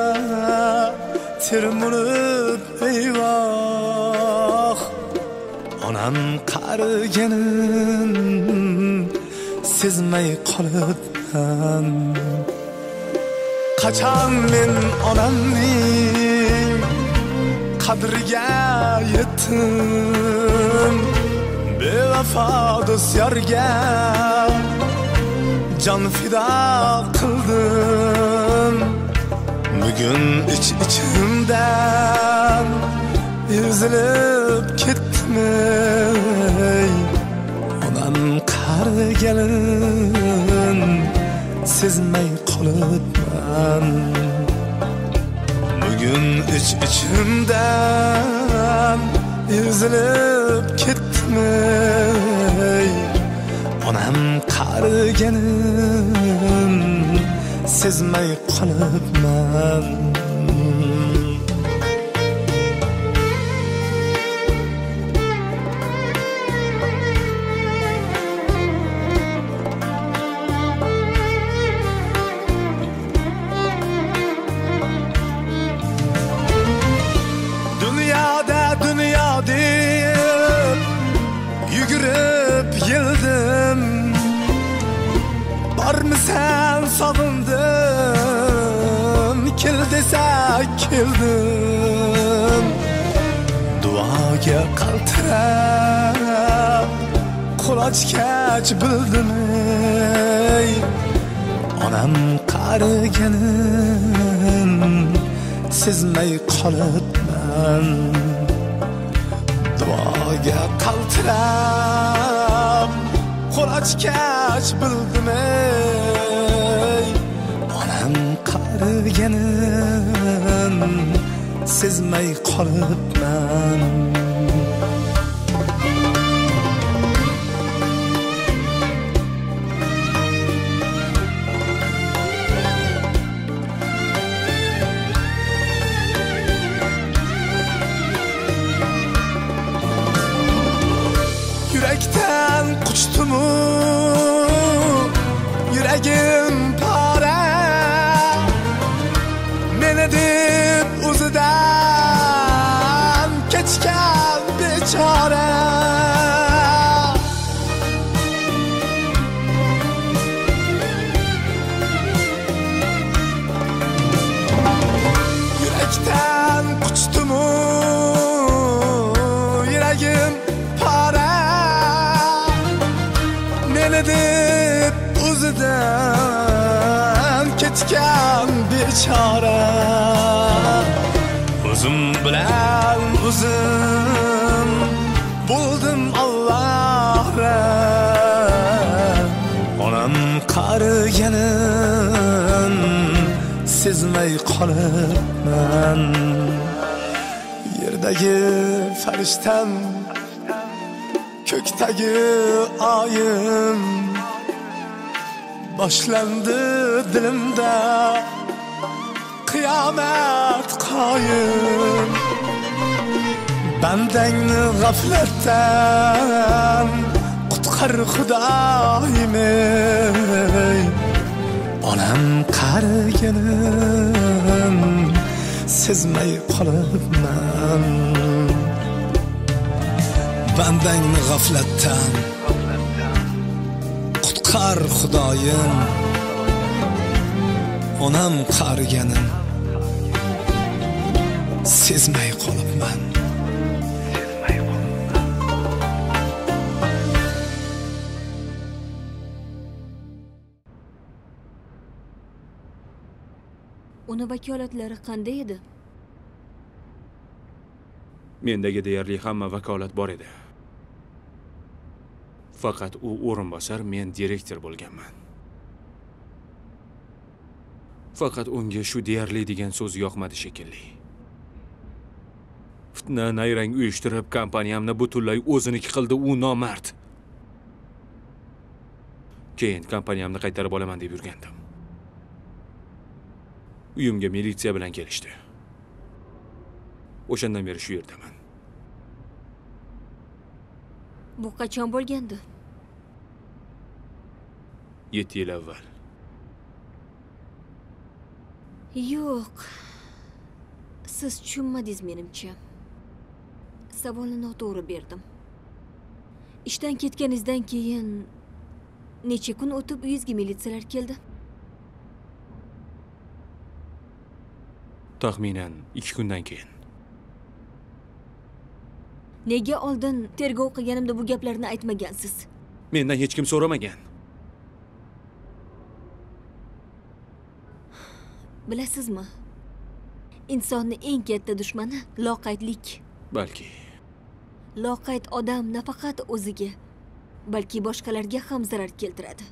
termulib eyvoh. Onam qariganin sezmay qolibman. Qachon men onamning qadriga yetdim. Bevafo do'st yorga jon fido qildim. Bugun ichimdan ezilib ketdim. Onam qariganin sezmay qolibman. Bugun ichimdan ezilib ketdim. Onam qariganin sezmay qolibman. Dünya deb yugurib yeldim. Bormisan sog'indim, kel desa keldim. Duoga qaltirab qulochkach bildim. Onam qariganin sezmay qolibman. Duoga qaltirab qulochkach bildim. Onam qariganin sezmay qolibman. bechora o'zim bilan o'zim bo'ldim Allohga onam qariganin sezmay qolibman yerdagi farishtam ko'kdagi oyim boshlandi dilimda qiyomat qoyim bandangni g'aflatdan qutqar xudoyim ey onam qariganin sezmay qolibman bandangni g'aflatdan qutqar xudoyim onam qariganin sezmay qolibman uni vakolatlari qanday edi? Mendagi deyarli hamma vakolat bor edi. Faqat u o'rinbosar, men direktor bo'lganman. Faqat unga shu deyarli degan so'z yoqmadi shekilli. Fitna nayrang uyushtirib, kompaniyamni butunlay o'ziniki qildi, u nomard. Keyin kompaniyamni qaytarib olaman deb yurgandim. Uyimga militsiya bilan kelishdi. O'shandan beri shu yerdaman. Bu qachon bo'lgandi? 7 yil avval. Yo'q. Siz tushunmadingiz menimcha. Savolni noto'g'ri berdim. Ishdan ketganingizdan keyin necha kun o'tib uyingizga militsiyalar keldi? Taxminan 2 kundan keyin. Nega oldin tergov qilganimda bu gaplarni aytmagansiz? Mendan hech kim so'ramagan. Bilasizmi? Insonning eng katta dushmani loqaydlik. Balki. Loqayd odam nafaqat o'ziga, balki boshqalarga ham zarar keltiradi.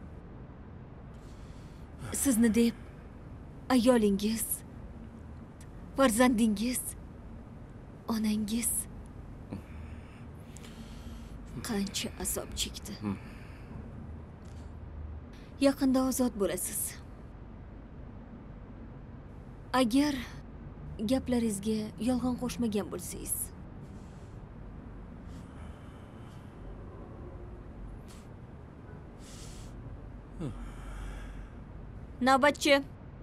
Sizni deb ayolingiz, farzandingiz, onangiz qancha azob chekdi. Yaqinda ozod bo'lasiz. Agar gaplaringizga yolg'on qo'shmagan bo'lsangiz. Navbatchi.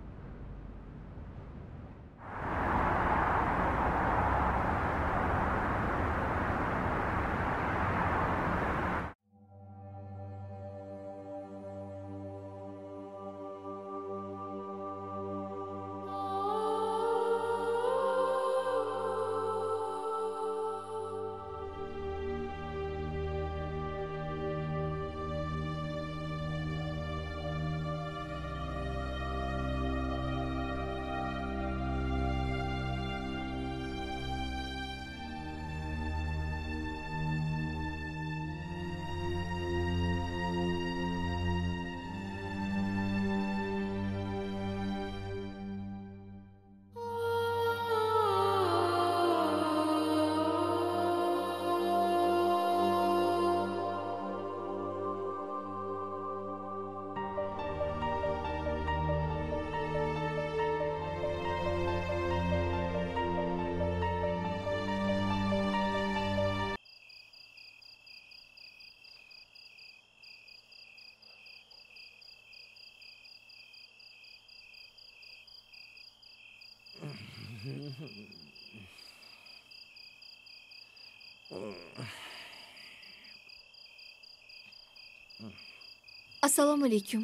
Assalomu alaykum.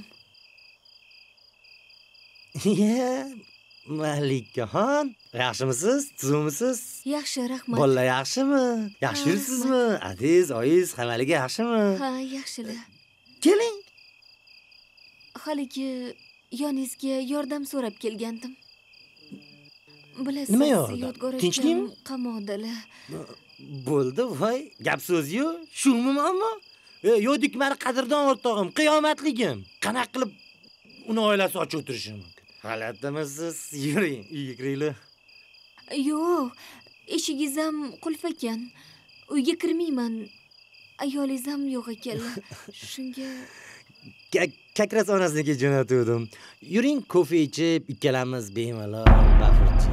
Malikaxon, yaxshimisiz? Tuzumisiz? Yaxshi, rahmat. Bolalar yaxshimi? Yaxshi yuribsizmi? Aziz, oyiz, hammaliga yaxshimi? Ha, yaxshilar. Keling. Haligi yoningizga yordam so'rab kelgandim. Bilasiz, Nima yordam? Yodgor Tinchlikmi? akam qamoqdalar. Bo'ldi, voy, gap so'z-yu, shumi muammo? Yo'q, meni qadrdon o'rtog'im, qiyomatligim. Qanaqa qilib uni oilasi ochib o'tirishi mumkin? G'alatimisiz? Yuring, uyga kiringlar. Yo'q, eshigingiz ham qulf ekan. Uyga kirmayman. Ayolingiz ham yo'q ekanlar. Shunga Kakras onasiniga jo'natuvdim. Yuring, kofe ichib, ikkalamiz bemalol bafurchi.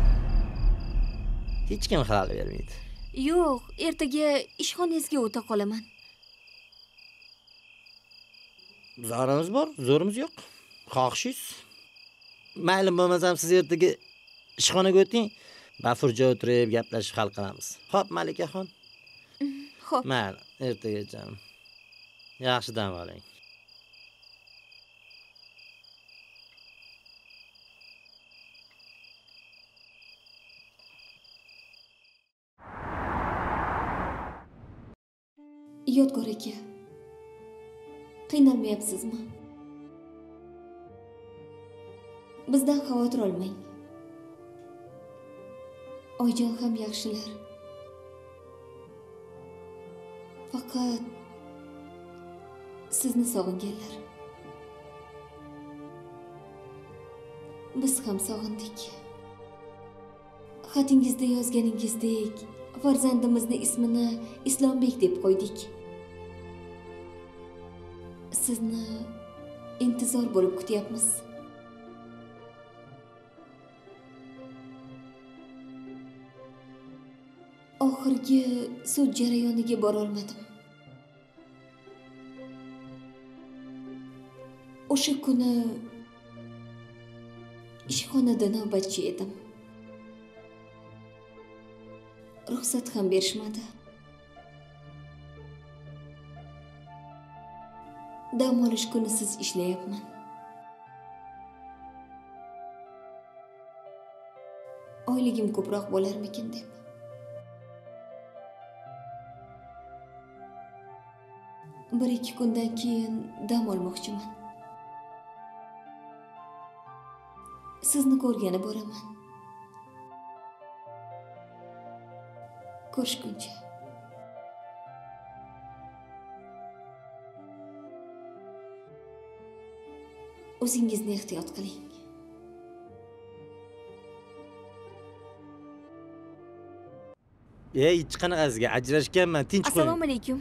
Hech kim xalal bermaydi. yo'q, ertaga ishxonangizga o'ta qolaman. Zorimiz bor, zo'rimiz yo'q. Xohishingiz. Mayli bo'lmasam siz ertaga ishxonaga o'ting. Bafurja o'tirib gaplashib hal qilamiz. Xo'p, Malikaxon. Xo'p. Mayli, ertagacha. Yaxshi dam oling. Yodgor aka, qiynalmayapsizmi? Bizdan xavotir olmang. Oyjon ham yaxshilar. Faqat sizni sog'inganlar. Biz ham sog'indik. Xatingizda yozganingizdek, farzandimizni ismini Islombek deb qo'ydik. Sizni intizor bo'lib kutyapmiz. Oxirgi sud jarayoniga bora olmadim. O'sha kuni ishxonada navbatchi edim. Ruxsat ham berishmadi. Dam olish kunisiz ishlayapman. Oyligim ko'proq bo'larmikin deb. Bir ikki kundan keyin dam olmoqchiman. Sizni ko'rgani boraman. Ko'rishguncha. O'zingizni ehtiyot qiling. Hech qanaqasiga ajrashganman, tinch qo'ying. Assalomu alaykum.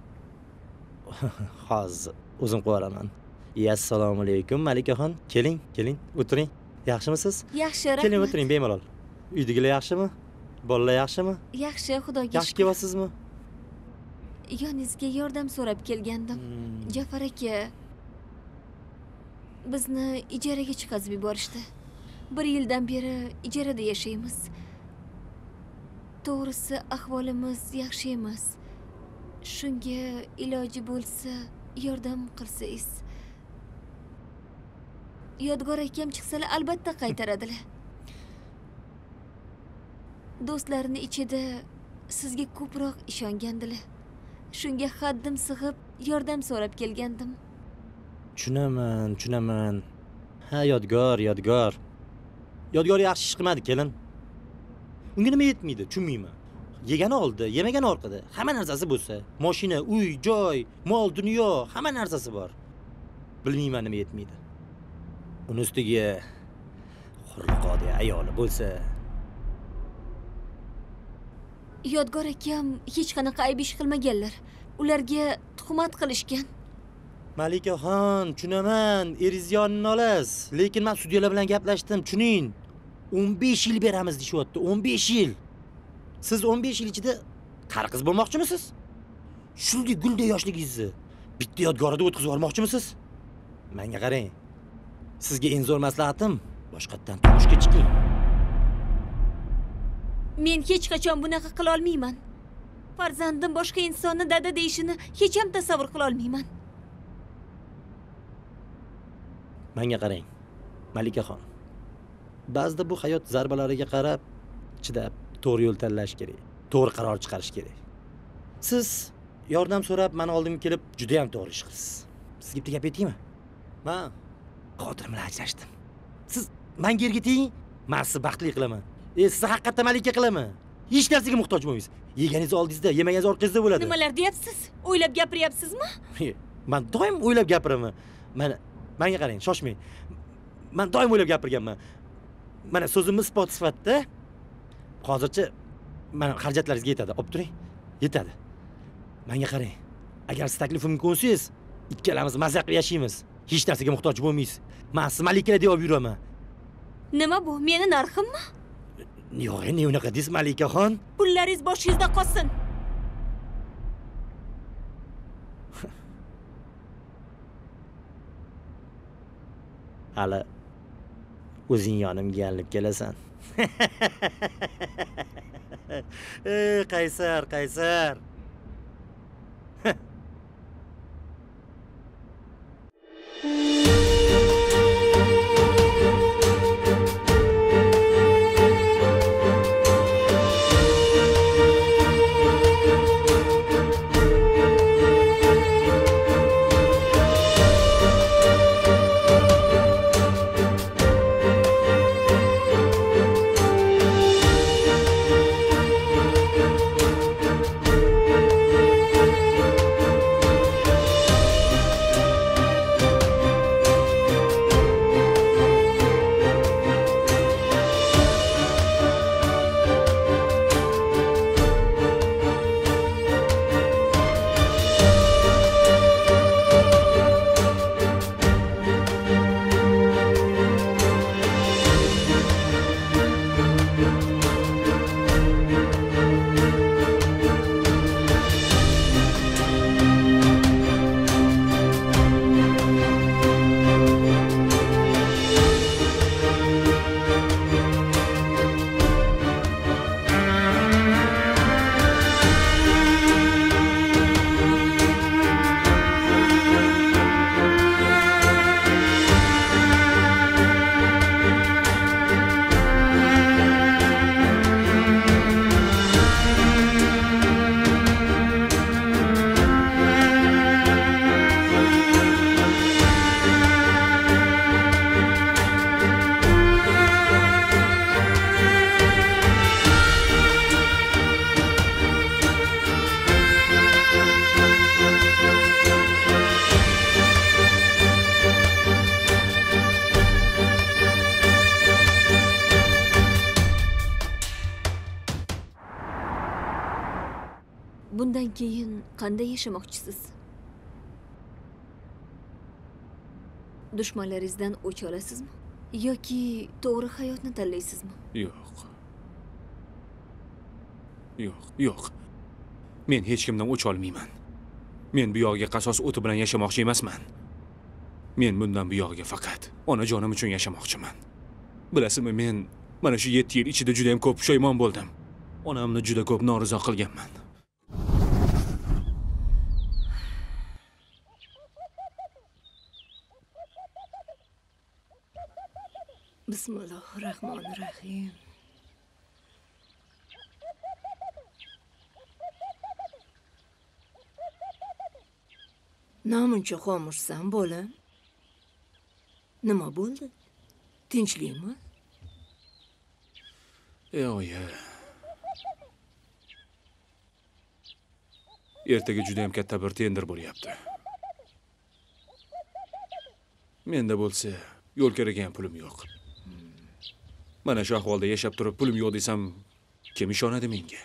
Hozir o'zim qo'yaraman. Assalomu alaykum, Malikaxon. Keling, o'tiring. Yaxshimisiz? Yaxshi, rahmat. Keling, o'tiring bemalol. Uydagilar yaxshimi? Bolalar yaxshimi? Yaxshi, Xudoga Yaxshi kelyapsizmi? Yoningizga yordam so'rab kelgandim. Jafar aka, bizni ijaraga chiqazib yuborishdi. 1 yildan beri ijarada yashaymiz. To'g'risi, ahvolimiz yaxshi emas. Shunga iloji bo'lsa yordam qilsangiz. Yodgor akam chiqsalar albatta qaytaradilar. Do'stlarini ichida sizga ko'proq ishongandilar. Shunga haddim sig'ib yordam so'rab kelgandim. Tushunaman. Ha, Yodgor. Yodgor yaxshi ish qilmadi, kelin. Unga nima yetmaydi, tushunmayman. Yegani oldi, yemagani orqada. Hamma narsasi bo'lsa, mashina, uy, joy, mol, dunyo, hamma narsasi bor. Bilmayman nima yetmaydi. Uni ustiga hurliqodi ayoli bo'lsa. Yodgor akam hech qanaqa ayb ish qilmaganlar. Ularga tuhmat qilishgan. Malikaxon, tushunaman, erizyonni olasiz. Lekin men sudyalar bilan gaplashdim, tushuning. 15 yil beramiz deyapti, 15 yil. Siz 15 yil ichida qari qiz bo'lmoqchimisiz? Shunday gulday yoshligingizni bitta yodgorida o'tkazib olmoqchimisiz? Menga qarang. Sizga eng zo'r maslahatim boshqatdan turmushga chiqing. Men hech qachon bunaqa qila olmayman. Farzandim boshqa insonni dada deyishini hech ham tasavvur qila olmayman. Menga qarang, Malikaxon. Ba'zida bu hayot zarbalariga qarab, chidab, to'g'ri yo'l tanlash kerak. To'g'ri qaror chiqarish kerak. Siz yordam so'rab, meni oldimga kelib, juda ham to'g'ri ish qilsiz. Sizga bitta gap aytaymi? Men Qodir bilan ajrashdim. Siz menga erga teging, men sizni baxtli qilaman. Sizni haqiqatda malika qilaman. Hech narsaga muhtoj bo'lmaysiz. Yeganingiz oldingizda, yemagingiz orqangizda bo'ladi. Nimalar deyapsiz? O'ylab gapiryapsizmi? Men doim o'ylab gapiraman. Menga qarang, shoshmang. Men doim o'ylab gapirganman. Mana so'zimni isbot sifatida hozircha mana xarajatlaringizga yetadi. Olib turing. Yetadi. Menga qarang. Agar siz taklifimga ko'nsangiz, ikkalamiz mazza qilib yashaymiz. Hech narsaga muhtoj bo'lmaysiz. Men sizni malika deb olib yuraman. Nima bu? Meni narximmi? Yo'q, ne unaqa deysiz, Malikaxon? Pullaringiz boshingizda qolsin. Hali o'zing yonimga yalinib kelasan. Qaysar. Bundan keyin qanday yashamoqchisiz? Dushmanlaringizdan o'ch olasizmi? Yoki to'g'ri hayotni tanlaysizmi? Yo'q. Men hech kimdan o'ch olmayman. Men bu yog'iga qasos o'ti bilan yashamoqchi emasman. Men bundan bu yog'iga faqat onajonim uchun yashamoqchiman. Bilasizmi, men mana shu 7 yil ichida juda ham ko'p pushaymon bo'ldim. Onamni juda ko'p norizo qilganman. Bismillahirrahmanirrahim. Namuncha xomushsan, bola? Nima bo'ldi? Tinchlikmi? Oyi. Ertaga juda ham katta bir tender bo'lyapti. Menda bo'lsa, yo'l kiragan pulim yo'q. Mana shu ahvolda yashab turib pulim yo'q desam, kim ishonadi menga?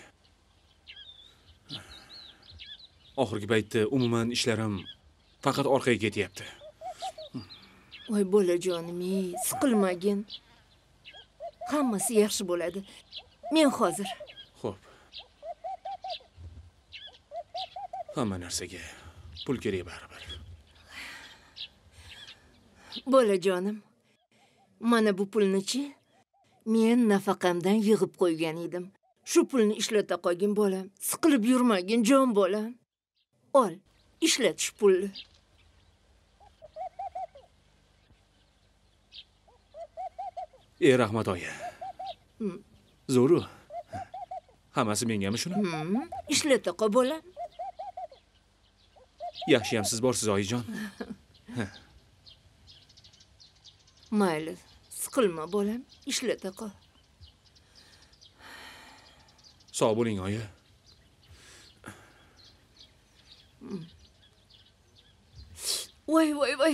Oxirgi paytda umuman ishlarim faqat orqaga ketyapti. Voy bolajonim, siqilmagin. Hammasi yaxshi bo'ladi. Men hozir. Xo'p. Hamma narsaga pul kerak baribir. Bolajonim, mana bu pulni-chi men nafaqamdan yig'ib qo'ygan edim. Shu pulni ishlata qolgin bolam. Siqilib yurmagin jon bolam. Ol, ishlat shu pulni. Rahmat oyi. Zo'ru. Hammasi mengami shuni? Ishlata qol bolam. Yaxshiyam siz borsiz oyijon. Mayli, siqilma bolam, ishlata qol. Sog' bo'ling, oyi. Voy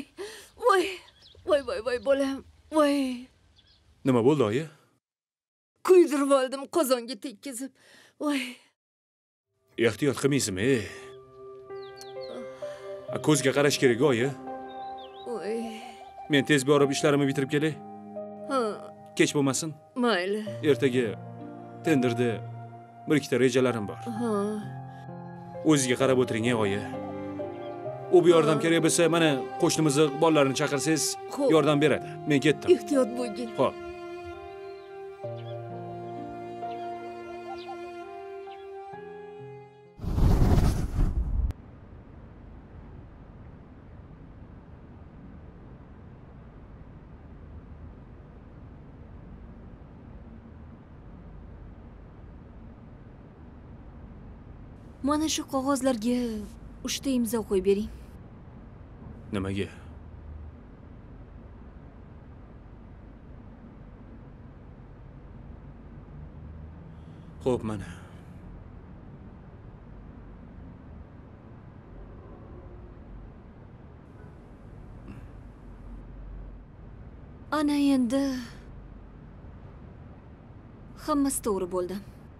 bolam, voy. Nima bo'ldi, oyi? Kuydirib oldim qozonga tekkizib. Voy. Ehtiyot qilmaysizmi? Ko'zga qarash kerak, oyi. Voy. Men tez borib ishlarimni bitirib kelay. Ha, Kech bo'lmasin. mayli. Ertaga tenderda bir ikkita rejalarim bor. Ha. O'zingizga qarab o'tiring, oyi. U bir yordam kerak bo'lsa, mana qo'shnimizni bolalarini chaqirsangiz, yordam beradi. Men ketdim. Ehtiyot bo'lgin. Xo'p. Mana shu qog'ozlarga 3 ta imzo qo'yib bering. Nimaga? Xo'p, mana. Ana endi hammasi to'g'ri bo'ldi.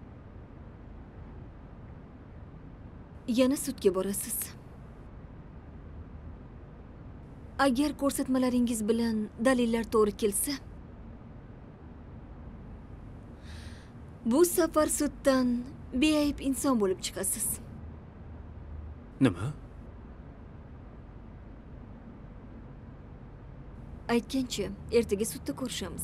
Yana sudga borasiz. Agar ko'rsatmalaringiz bilan dalillar to'g'ri kelsa, bu safar suddan beayb inson bo'lib chiqasiz. Nima? Aytgancha, ertaga sudda ko'rishamiz.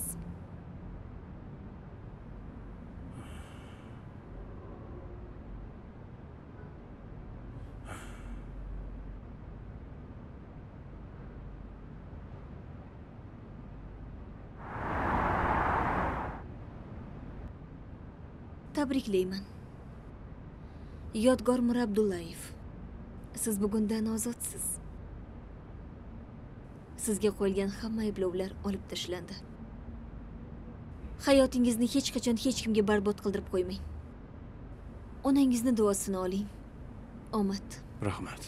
Tabriklayman. Yodgor Mirabdullayev. Siz bugundan ozodsiz. Sizga qo'yilgan hamma ayblovlar olib tashlandi. Hayotingizni hech qachon hech kimga barbod qildirib qo'ymang. Onangizni duosini oling. Omad. Rahmat.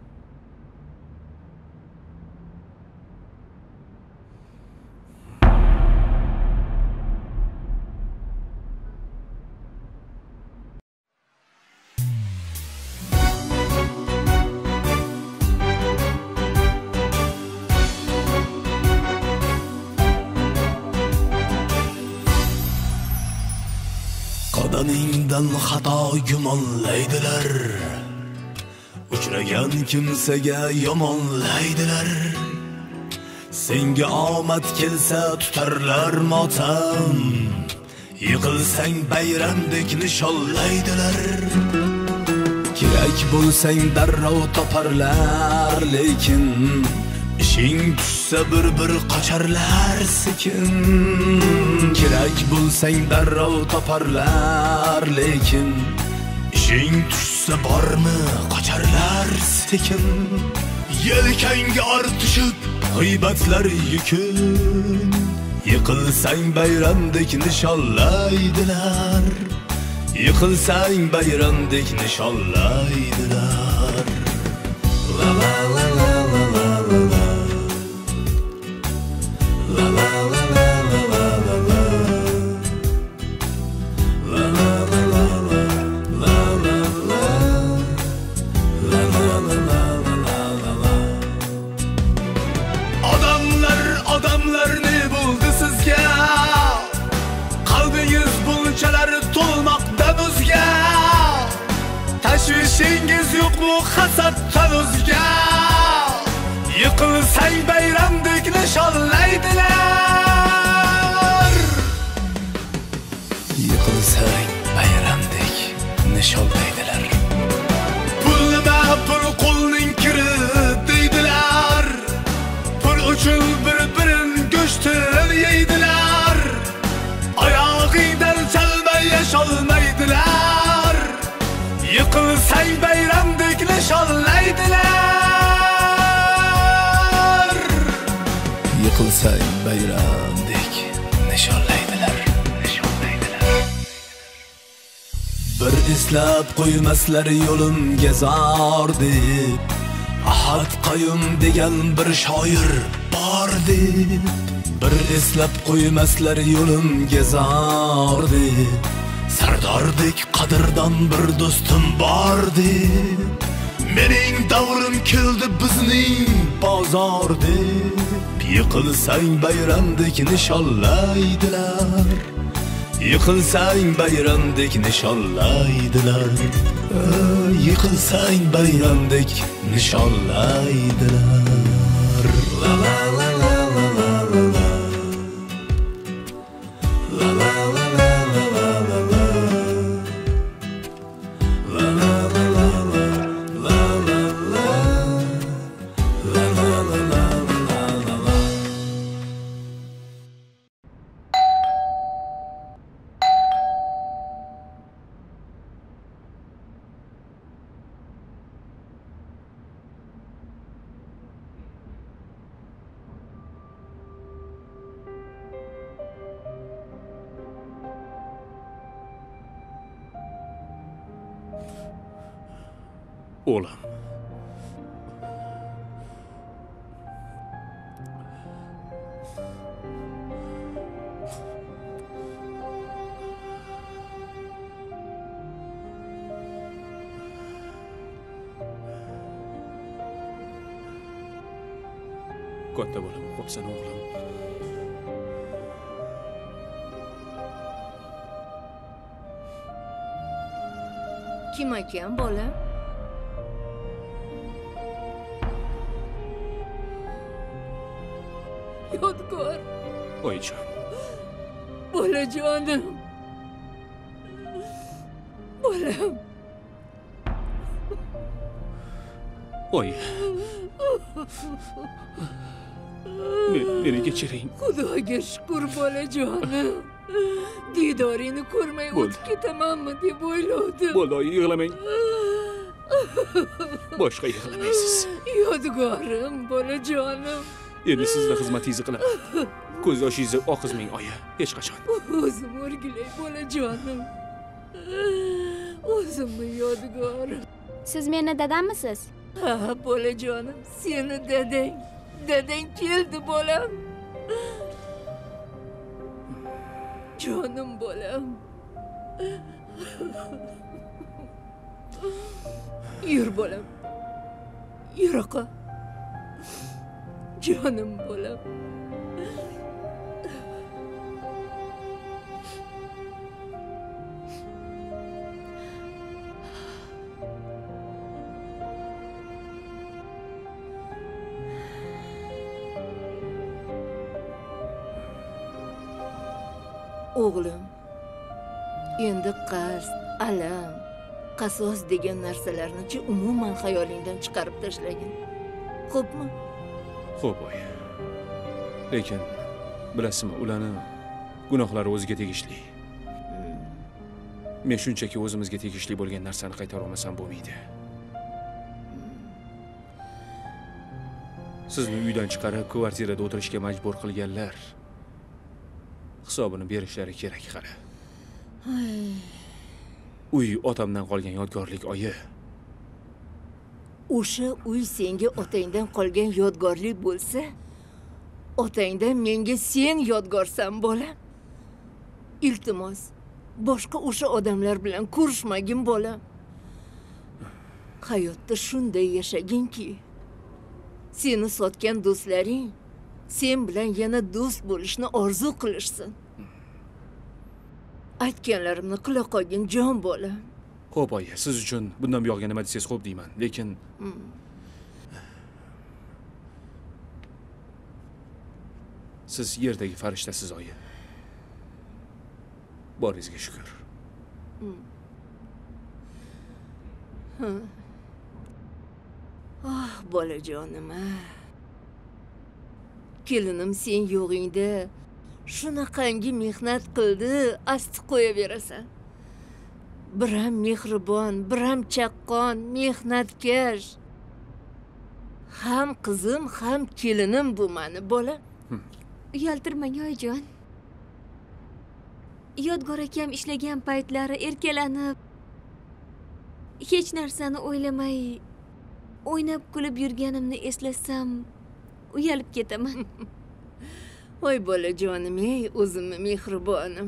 Qadamingdan xato gumonlaydilar, uchragan kimsaga yomonlaydilar. Senga omad kelsa tutarlar motam, yiqilsang bayramdek nishonlaydilar. Kerak bo'lsang darrov toparlar, lekin ishing tushsa bir qocharlar sekin. Kerak bo'lsang darrov toparlar, lekin ishing tushsa bormi qocharlar sekin. Yelkangga ortishib g'iybatlar yukin, yiqilsang bayramdek nishonlaydilar. Yiqilsang bayramdek nishonlaydilar. La la la la la la la. La la la la la la la. La la la la la la la. La la la la la la. Odamlar ne buldu sizga? Qalbingiz bunchalar to'lmoqda bizga. Tashvishingiz yo'qmi hasaddan o'zga? Yiqilsang bayramdek nishonlaydilar. Yiqilsang bayramdek nishonlaydilar. Pulda pul qo'lning kiri deydilar. Pul uchun bir-birin go'shtin yeydilar. Oyog'idan chalmay yasholmaydilar. Yiqilsang bayramdek nishonlaydilar. Yiqilsang bayram eslab qo'ymaslar yo'limga zor deb. Ahad Qayum degan bir shoir bor deb. Bir eslab qo'ymaslar yo'limga zor deb. Sardordek qadrdon bir do'stim bor deb. Mening davrim keldi bizning bozor deb. Yiqilsang bayramdek nishonlaydilar. Yiqilsang bayramdek nishonlaydilar. Yiqilsang bayramdek nishonlaydilar. La la la la la la la la. La la la la la la la la. La la la la la la la la. La la la la la la la. O'g'lim. Katta bo'lib qopsan o'g'lim. Kim ekan bola? Yodgor. Oyijon. Bolajonim. Bolam. Oyi. Meni kechiring. Xudoga shukr bolajonim. Didorini ko'rmay o'tib ketamanmi deb o'ylovdim. Bo'ldi, oyi, yig'lamang. Boshqa yig'lamaysiz. Yodgorim, bolajonim. Endi sizni xizmatingizni qilaman. Ko'z yoshingizni oqizmang, oyi. Hech qachon. O'zim o'rgilay bolajonim. O'zimni Yodgorim. Siz meni dadamisiz? Ha, bolajonim, seni dadang. Dadang keldi bolam. Jonim bolam. Yur bolam. Yuraqa. Jonim bolam. O'g'lim, endi qasd, alam, qasos degan narsalarni-chi umuman xayolingdan chiqarib tashlagin. Xo'pmi? Xo'p, oyi. Lekin bilasizmi, ularni gunohlari o'ziga tegishli. Men shunchaki o'zimizga tegishli bo'lgan narsani qaytara olmasam bo'lmaydi. Sizni uydan chiqarib, kvartirada o'tirishga majbur qilganlar hisobini berishlari kerak qara. Uy otamdan qolgan yodgorlik, oyi. O'sha uy senga otangdan qolgan yodgorlik bo'lsa, otangdan menga sen yodgorsan bolam. Iltimos, boshqa o'sha odamlar bilan ko'rishmagin bolam. Hayotda shunday yashaginki, seni sotgan do'stlaring sen bilan yana do'st bo'lishni orzu qilishsin. Aytganlarimni qila qolgin jon bolam. Xo'p, oyi, siz uchun bundan buyog'iga nima desangiz xo'p deyman, lekin siz yerdagi farishtasiz, oyi. Boringizga shukr. Ah, bolajonim. Kelinim sen yo'g'ingda shunaqangi mehnat qildi, asti qo'yaverasan. Biram mehribon, biram chaqqon, mehnatkash. Ham qizim, ham kelinim bu mani bola. Uyaltirmang oyijon. Yodgor akam ishlagan paytlari erkalanib, hech narsani o'ylamay o'ynab kulib yurganimni eslasam uyalib ketaman. Voy bolajonim, ey o'zimni mehribonim.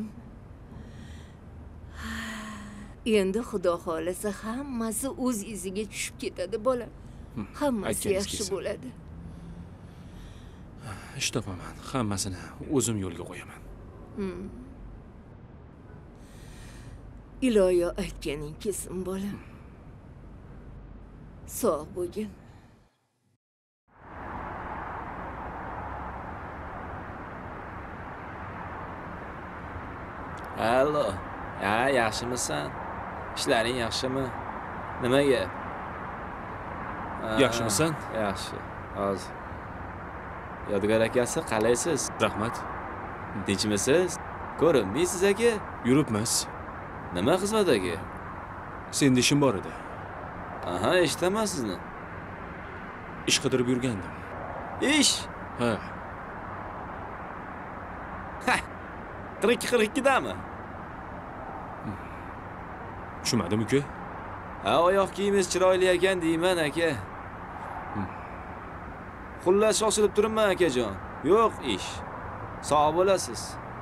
Endi xudo xolasa hammasi o'z iziga tushib ketadi bola. Hammasi yaxshi bo'ladi. Ish topaman. Hammasini o'zim yo'lga qo'yaman. Iloyo aytganing kelsin bola. Sog' bo'lgin. Allo. Ha, yaxshimisan? Ishlaring yaxshimi? Nima gap? Yaxshimisan? Yaxshi. Hozir. Yodgor akasi, qalaysiz? Rahmat. Tinchmisiz? Ko'rinmaysiz aka. Yuribmiz. Nima xizmat aka? Senda ishim bor edi. Aha, eshitaman sizni. Ish qidirib yurgandim. Ish? Ha. 42-42dami? Tushunmadim uka. Ha, oyoq kiyimingiz chiroyli ekan deyman aka. Xullas shoshilib turibman akajon. Yo'q ish. Sog' bo'lasiz.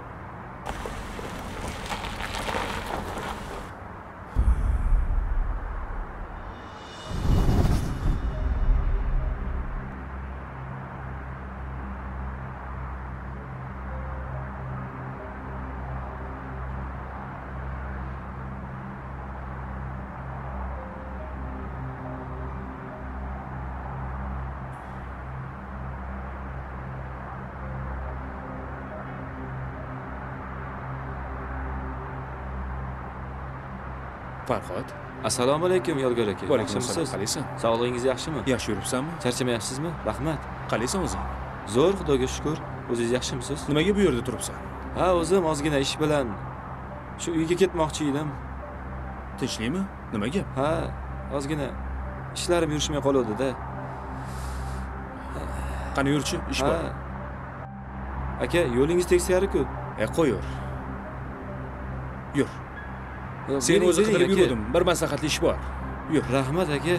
Farhod. Assalomu alaykum Yodgor aka. Va alaykum assalom. Qalaysan? Sog'lig'ingiz yaxshimi? Yaxshi yuribsanmi? Charchamayapsizmi? Rahmat. Qalaysan o'zing? Zo'r, Xudoga shukr. O'zingiz yaxshimisiz? Nimaga bu yerda turibsan? Ha, o'zim ozgina ish bilan shu uyga ketmoqchi edim. Tinchlikmi? Nima gap? Ha, ozgina ishlarim yurishmay qoldi-da. Qani yurchi, ish bor. Aka, yo'lingiz teksari-ku. Qo'yur. Yur. Sen o'zi qidirib yurdim. Bir maslahatli ish bor. Yur. Rahmat aka.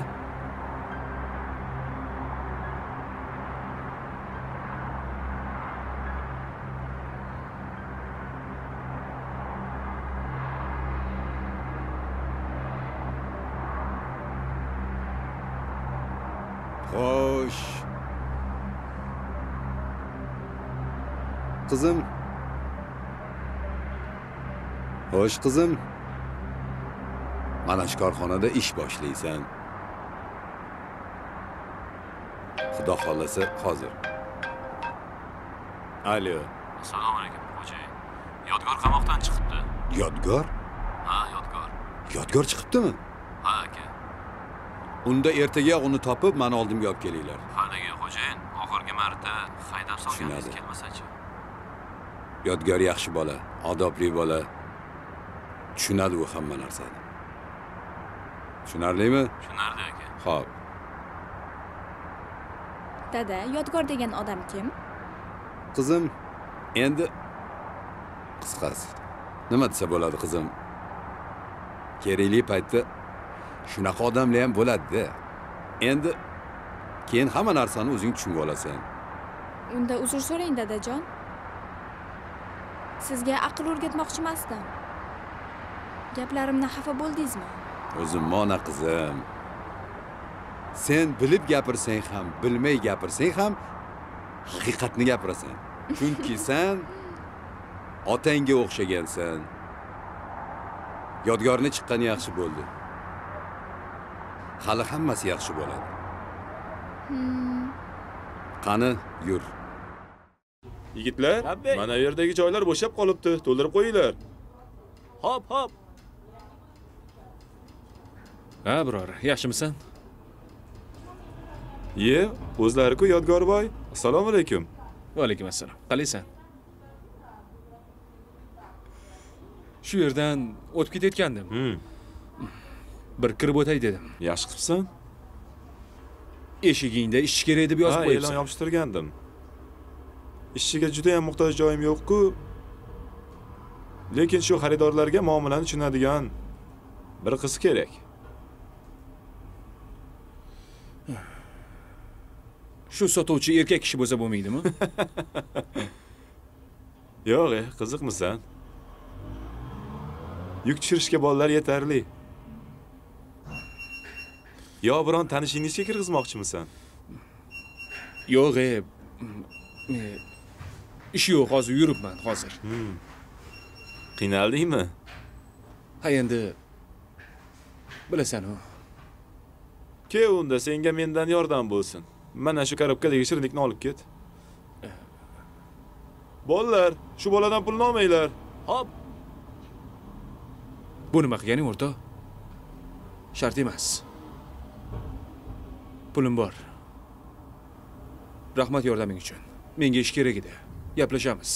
Xo'sh. Qizim. Xo'sh qizim. Mana shu korxonada ish boshlaysan. Xudo xolasa hozir. Alo. Assalomu alaykum, xo'jayin. Yodgor qamoqdan chiqibdi. Yodgor? Ha, Yodgor. Yodgor chiqibdimi? Ha, aka. Unda ertaga uni topib, meni oldimga olib kelinglar. Haligi xo'jayin, oxirgi marta haydab solganingiz kelmasa-chi. Yodgor yaxshi bola, odobli bola. Tushunadi u hamma narsani. Tushunarlimi? Tushunarli aka. Xo'p. Dada, Yodgor degan odam kim? Qizim, endi qisqasi. Nima desa bo'ladi qizim? Kerakli paytda shunaqa odamlar ham bo'ladi-da. Endi keyin hamma narsani o'zing tushunib olasan. Unda uzr so'rang dadajon. Sizga aql o'rgatmoqchi emasdim. Gaplarimdan xafa bo'ldingizmi? O'zim ona qizim. Sen bilib gapirsang ham, bilmay gapirsang ham haqiqatni gapirasan. Chunki sen otangga o'xshagansan. Yodgorni chiqqani yaxshi bo'ldi. Hali hammasi yaxshi bo'ladi. Qani, yur. Yigitlar, mana yerdagi joylar bo'shab qolibdi. To'ldirib qo'yinglar. Hop, hop. Ha, biror, yaxshimisan? Ye, o'zlari-ku Yodgorboy. Assalomu alaykum. Va alaykum assalom. Qalaysan? Shu yerdan o'tib ketayotgandim. Bir kirib o'tay dedim. Yaxshi qilibsan. Eshigingda ishchi kerak deb yozib qo'yibsan. E'lon yopishtirgandim. Ishchiga juda ham muhtoj joyim yo'q-ku. Lekin shu xaridorlarga muomalani tushunadigan bir qiz kerak. Shu sotuvchi erkak kishi bo'lsa bo'lmaydimi? Yo'q, qiziqmisan? Yuk tushirishga bolalar yetarli. Yo biron tanishingizga kirgizmoqchimisan? Yo'q, ish yo'q, hozir yuribman hozir. Qiynaldingmi? Ha endi bilasan-ku. Ke unda senga mendan yordam bo'lsin. Mana shu korobkadagi shirinlikni olib ket. Bolalar, shu boladan pulni olmanglar. Hop. Bu nima qilganing, o'rtoq? Shart emas. Pulim bor. Rahmat yordaming uchun. Menga ish kerak edi. Gaplashamiz.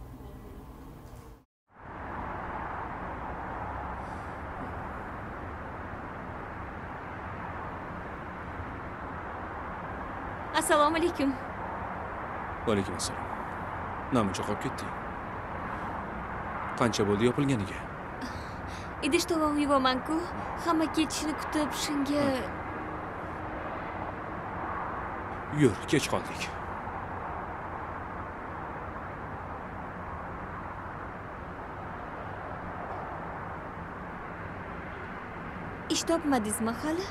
Assalomu alaykum. Va alaykum assalom. Namuncha qolib ketding? Qancha bo'ldi yopilganiga? Idish tovoq yuvaman-ku. Hamma ketishini kutib, shunga Yur, kech qoldik. ish topmadingizmi hali?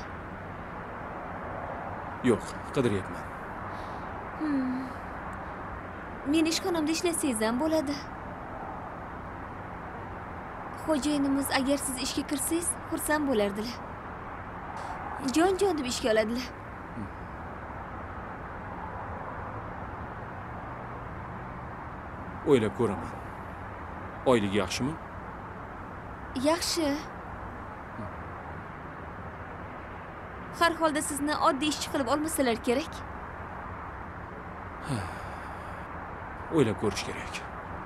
Yo'q, qidiryapman. Men ishxonamda ishlasangiz ham bo'ladi. Xo'jayinimiz agar siz ishga kirsangiz, xursand bo'lardilar. Jon-jon deb ishga oladilar. O'ylab ko'raman. Oyligi yaxshimi? Yaxshi. Har holda sizni oddiy ishchi qilib olmasalar kerak. O'ylab ko'rish kerak.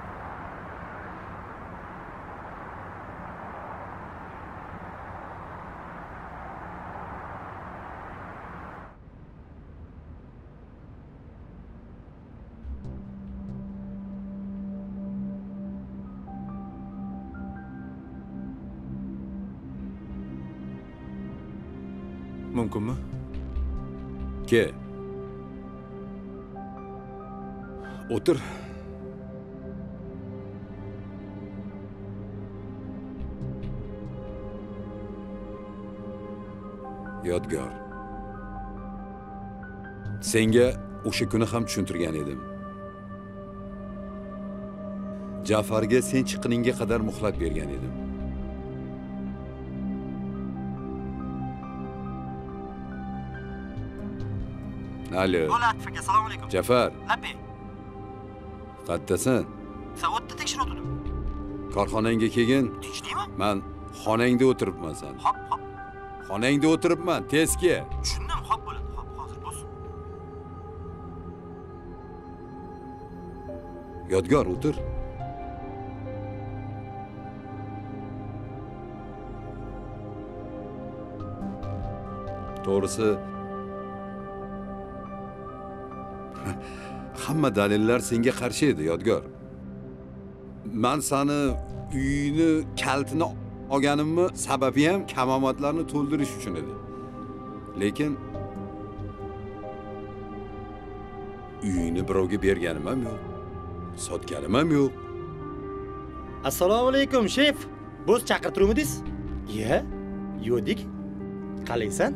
Mumkinmi? Ke. O'tir. Yodgor. Senga o'sha kuni ham tushuntirgan edim. Jafarga sen chiqqiningga qadar muhlat bergan edim. Alo. Bo'lat aka, assalomu alaykum. Jafar. Labbay. Qayerdasan? Zavodda tekshirib o'tirdim. Korxonangga kelgin. Tinchdingmi? Men xonangda o'tiribman san. Hop, hop. Xonangda o'tiribman, tez kel. Tushundim, hop bo'ladi. Hop, hozir bo'lsin. Yodgor, o'tir. To'g'risi hamma dalillar senga qarshi edi, Yodgor. Men seni uyini kaltini olganimni sababi ham kamomatlarni to'ldirish uchun edi. Lekin uyini birovga berganim ham yo'q. Sotganim ham yo'q. Assalomu alaykum, shef. Bo'z chaqirtiruvmidingiz? Ye, yo'dik. Qalaysan?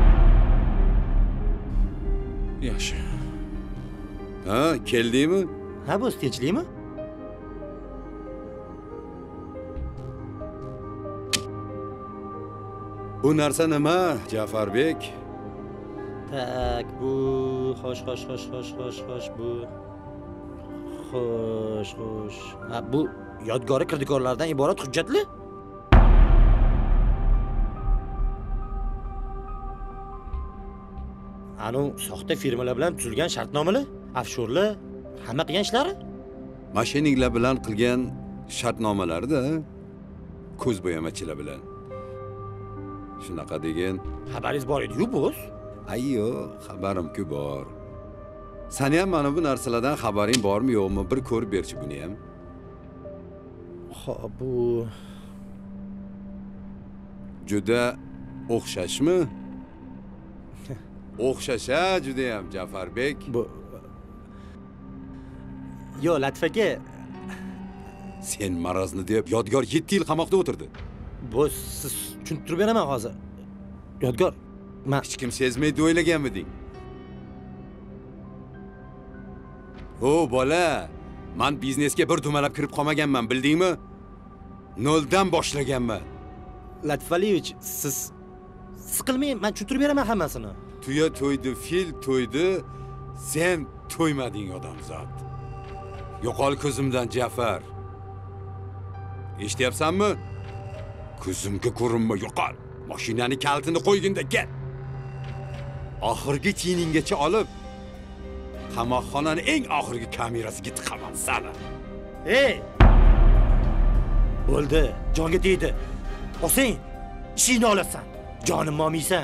Yaxshi. Ha, keldingmi? Ha, bo'z tinchlikmi? Bu narsa nima, Jafarbek? Tak, bu xo'sh bu. Xo'sh. Ha, bu yodgori kirdikorlardan iborat hujjatli? Anu soxta firmalar bilan tuzilgan shartnomalar, afshorlar, hamma qilgan ishlari? Mashininglar bilan qilgan shartnomalarda ko'z bo'yamachilar bilan. Shunaqa degan Xabaringiz bor edi-yu, bo'z? Ayyo, xabarim-ku bor. Seni ham mana bu narsalardan xabaring bormi yo'qmi, bir ko'rib berchi buni ham. Xo'p, bu juda o'xshashmi? O'xshasha juda ham Jafarbek. Bu Yo, Latif aka. Sen marozni deb Yodgor 7 yil qamoqda o'tirdi. Bu siz tushuntirib beraman hozir. Yodgor, men Hech kim sezmaydi o'ylaganmiding? O bola, men biznesga bir dumalab kirib qolmaganman, bildingmi? Noldan boshlaganman. Latif Aliyevich, siz siqilmang, men tushuntirib beraman hammasini. Tuya to'ydi, fil to'ydi, sen to'ymading odamzod. Yo'qol ko'zimdan Jafar. Eshityapsanmi? Ko'zimga ko'rinma, yo'qol. Mashinani kaltini qo'yginda ket. Oxirgi tiyininggacha olib, qamoqxonaning eng oxirgi kamerasiga tiqaman seni. Ey! Bo'ldi, jonga tegdi. Olsang, ishingni olasan. Jonim momiysan.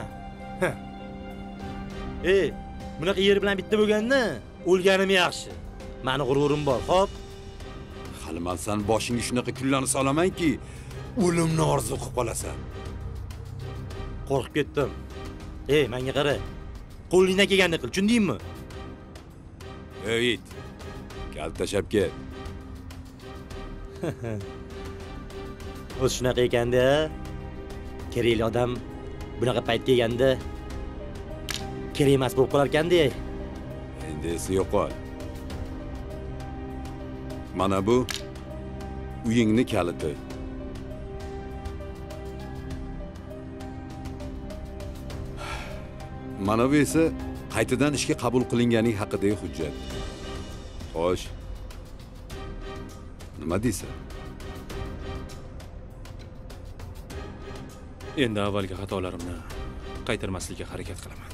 Ey, bunaqa yer bilan bitta bo'lganda, o'lganim yaxshi. Meni g'ururim bor, xo'p? Hali men sen boshingga shunaqa kullarni solamanki, o'limni orzu qilib qolasan. Qo'rqib ketdim. Ey, menga qara. Qo'lingdan kelganini qil, tushundingmi? Ey, it. Kalt tashab ket. O'z shunaqa ekanda, kerakli odam bunaqa payt kelganda kerak emas bo'lib qolar ekan-da. Endi esi yo'qol. Mana bu uyingni kaliti. Mana bu esa qaytadan ishga qabul qilinganing haqidagi hujjat. Xo'sh. Nima deysan? Endi avvalgi xatolarimni qaytarmaslikka harakat qilaman.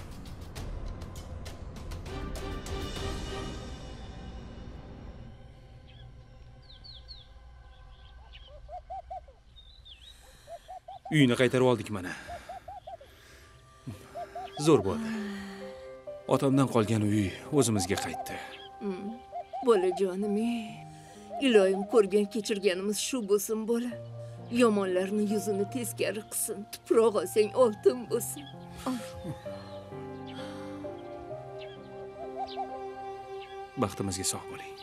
Uyini qaytarib oldik mana. Zo'r bo'ldi. Otamdan qolgan uy o'zimizga qaytdi. Bolajonim, iloyim ko'rgan kechirganimiz shu bo'lsin bola. Yomonlarning yuzini teskari qilsin, tuproq olsang oltin bo'lsin. Baxtimizga sog' bo'ling.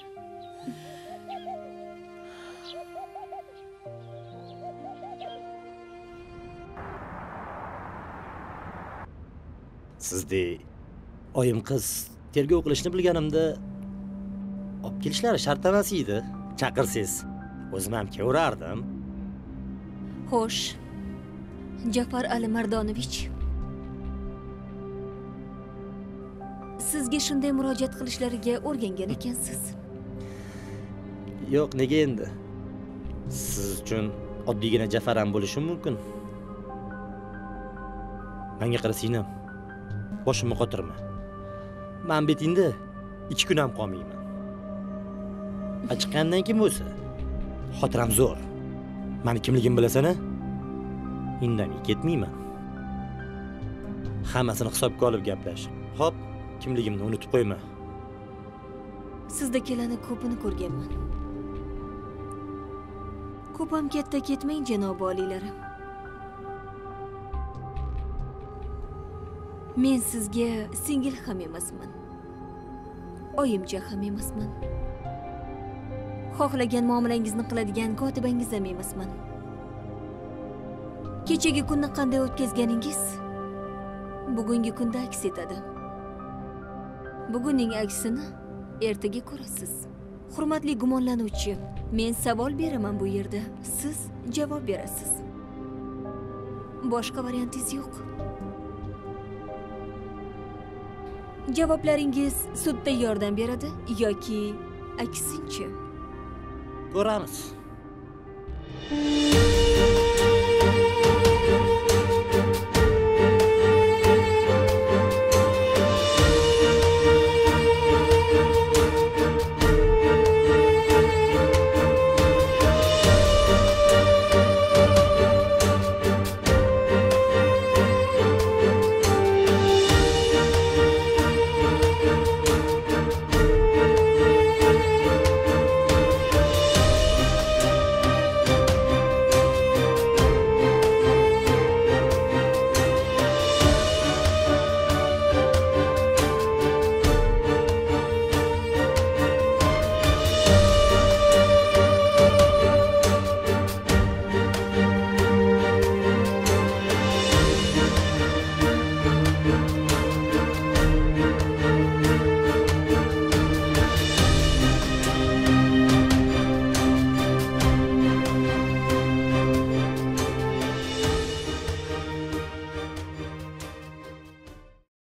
Sizdek oyim qiz tergov qilishni bilganimda olib kelishlari shart emas edi. Chaqirsiz, o'zim ham kelaverardim. Xo'sh, Jafar Alimardonovich. Sizga shunday murojaat qilishlariga o'rgangan ekansiz. Yo'q, nega endi? Siz uchun oddiygina Jafar ham bo'lishi mumkin. Menga qara Sinam. Boshimni qotirma. Men betingda 2 kun ham qolmayman. Chiqqandan keyin bo'lsa, xotiram zo'r. Meni kimligimni bilasan-a? Indamay ketmayman. Hammasini hisobga olib gaplash. Xo'p, kimligimni unutib qo'yma. Sizda kelani ko'pini ko'rganman. Ko'p ham katta ketmang, janob oliylari. Men sizga singil ham emasman. Oyimcha ham emasman. Xohlagan muomalangizni qiladigan kotibangiz ham emasman. Kechagi kunni qanday o'tkazganingiz bugungi kunda aks etadi. Bugunning aksini ertaga ko'rasiz. Hurmatli gumonlanuvchi, men savol beraman bu yerda, siz javob berasiz. Boshqa variantingiz yo'q. Javoblaringiz sudda yordam beradi yoki aksincha? Ko'ramiz.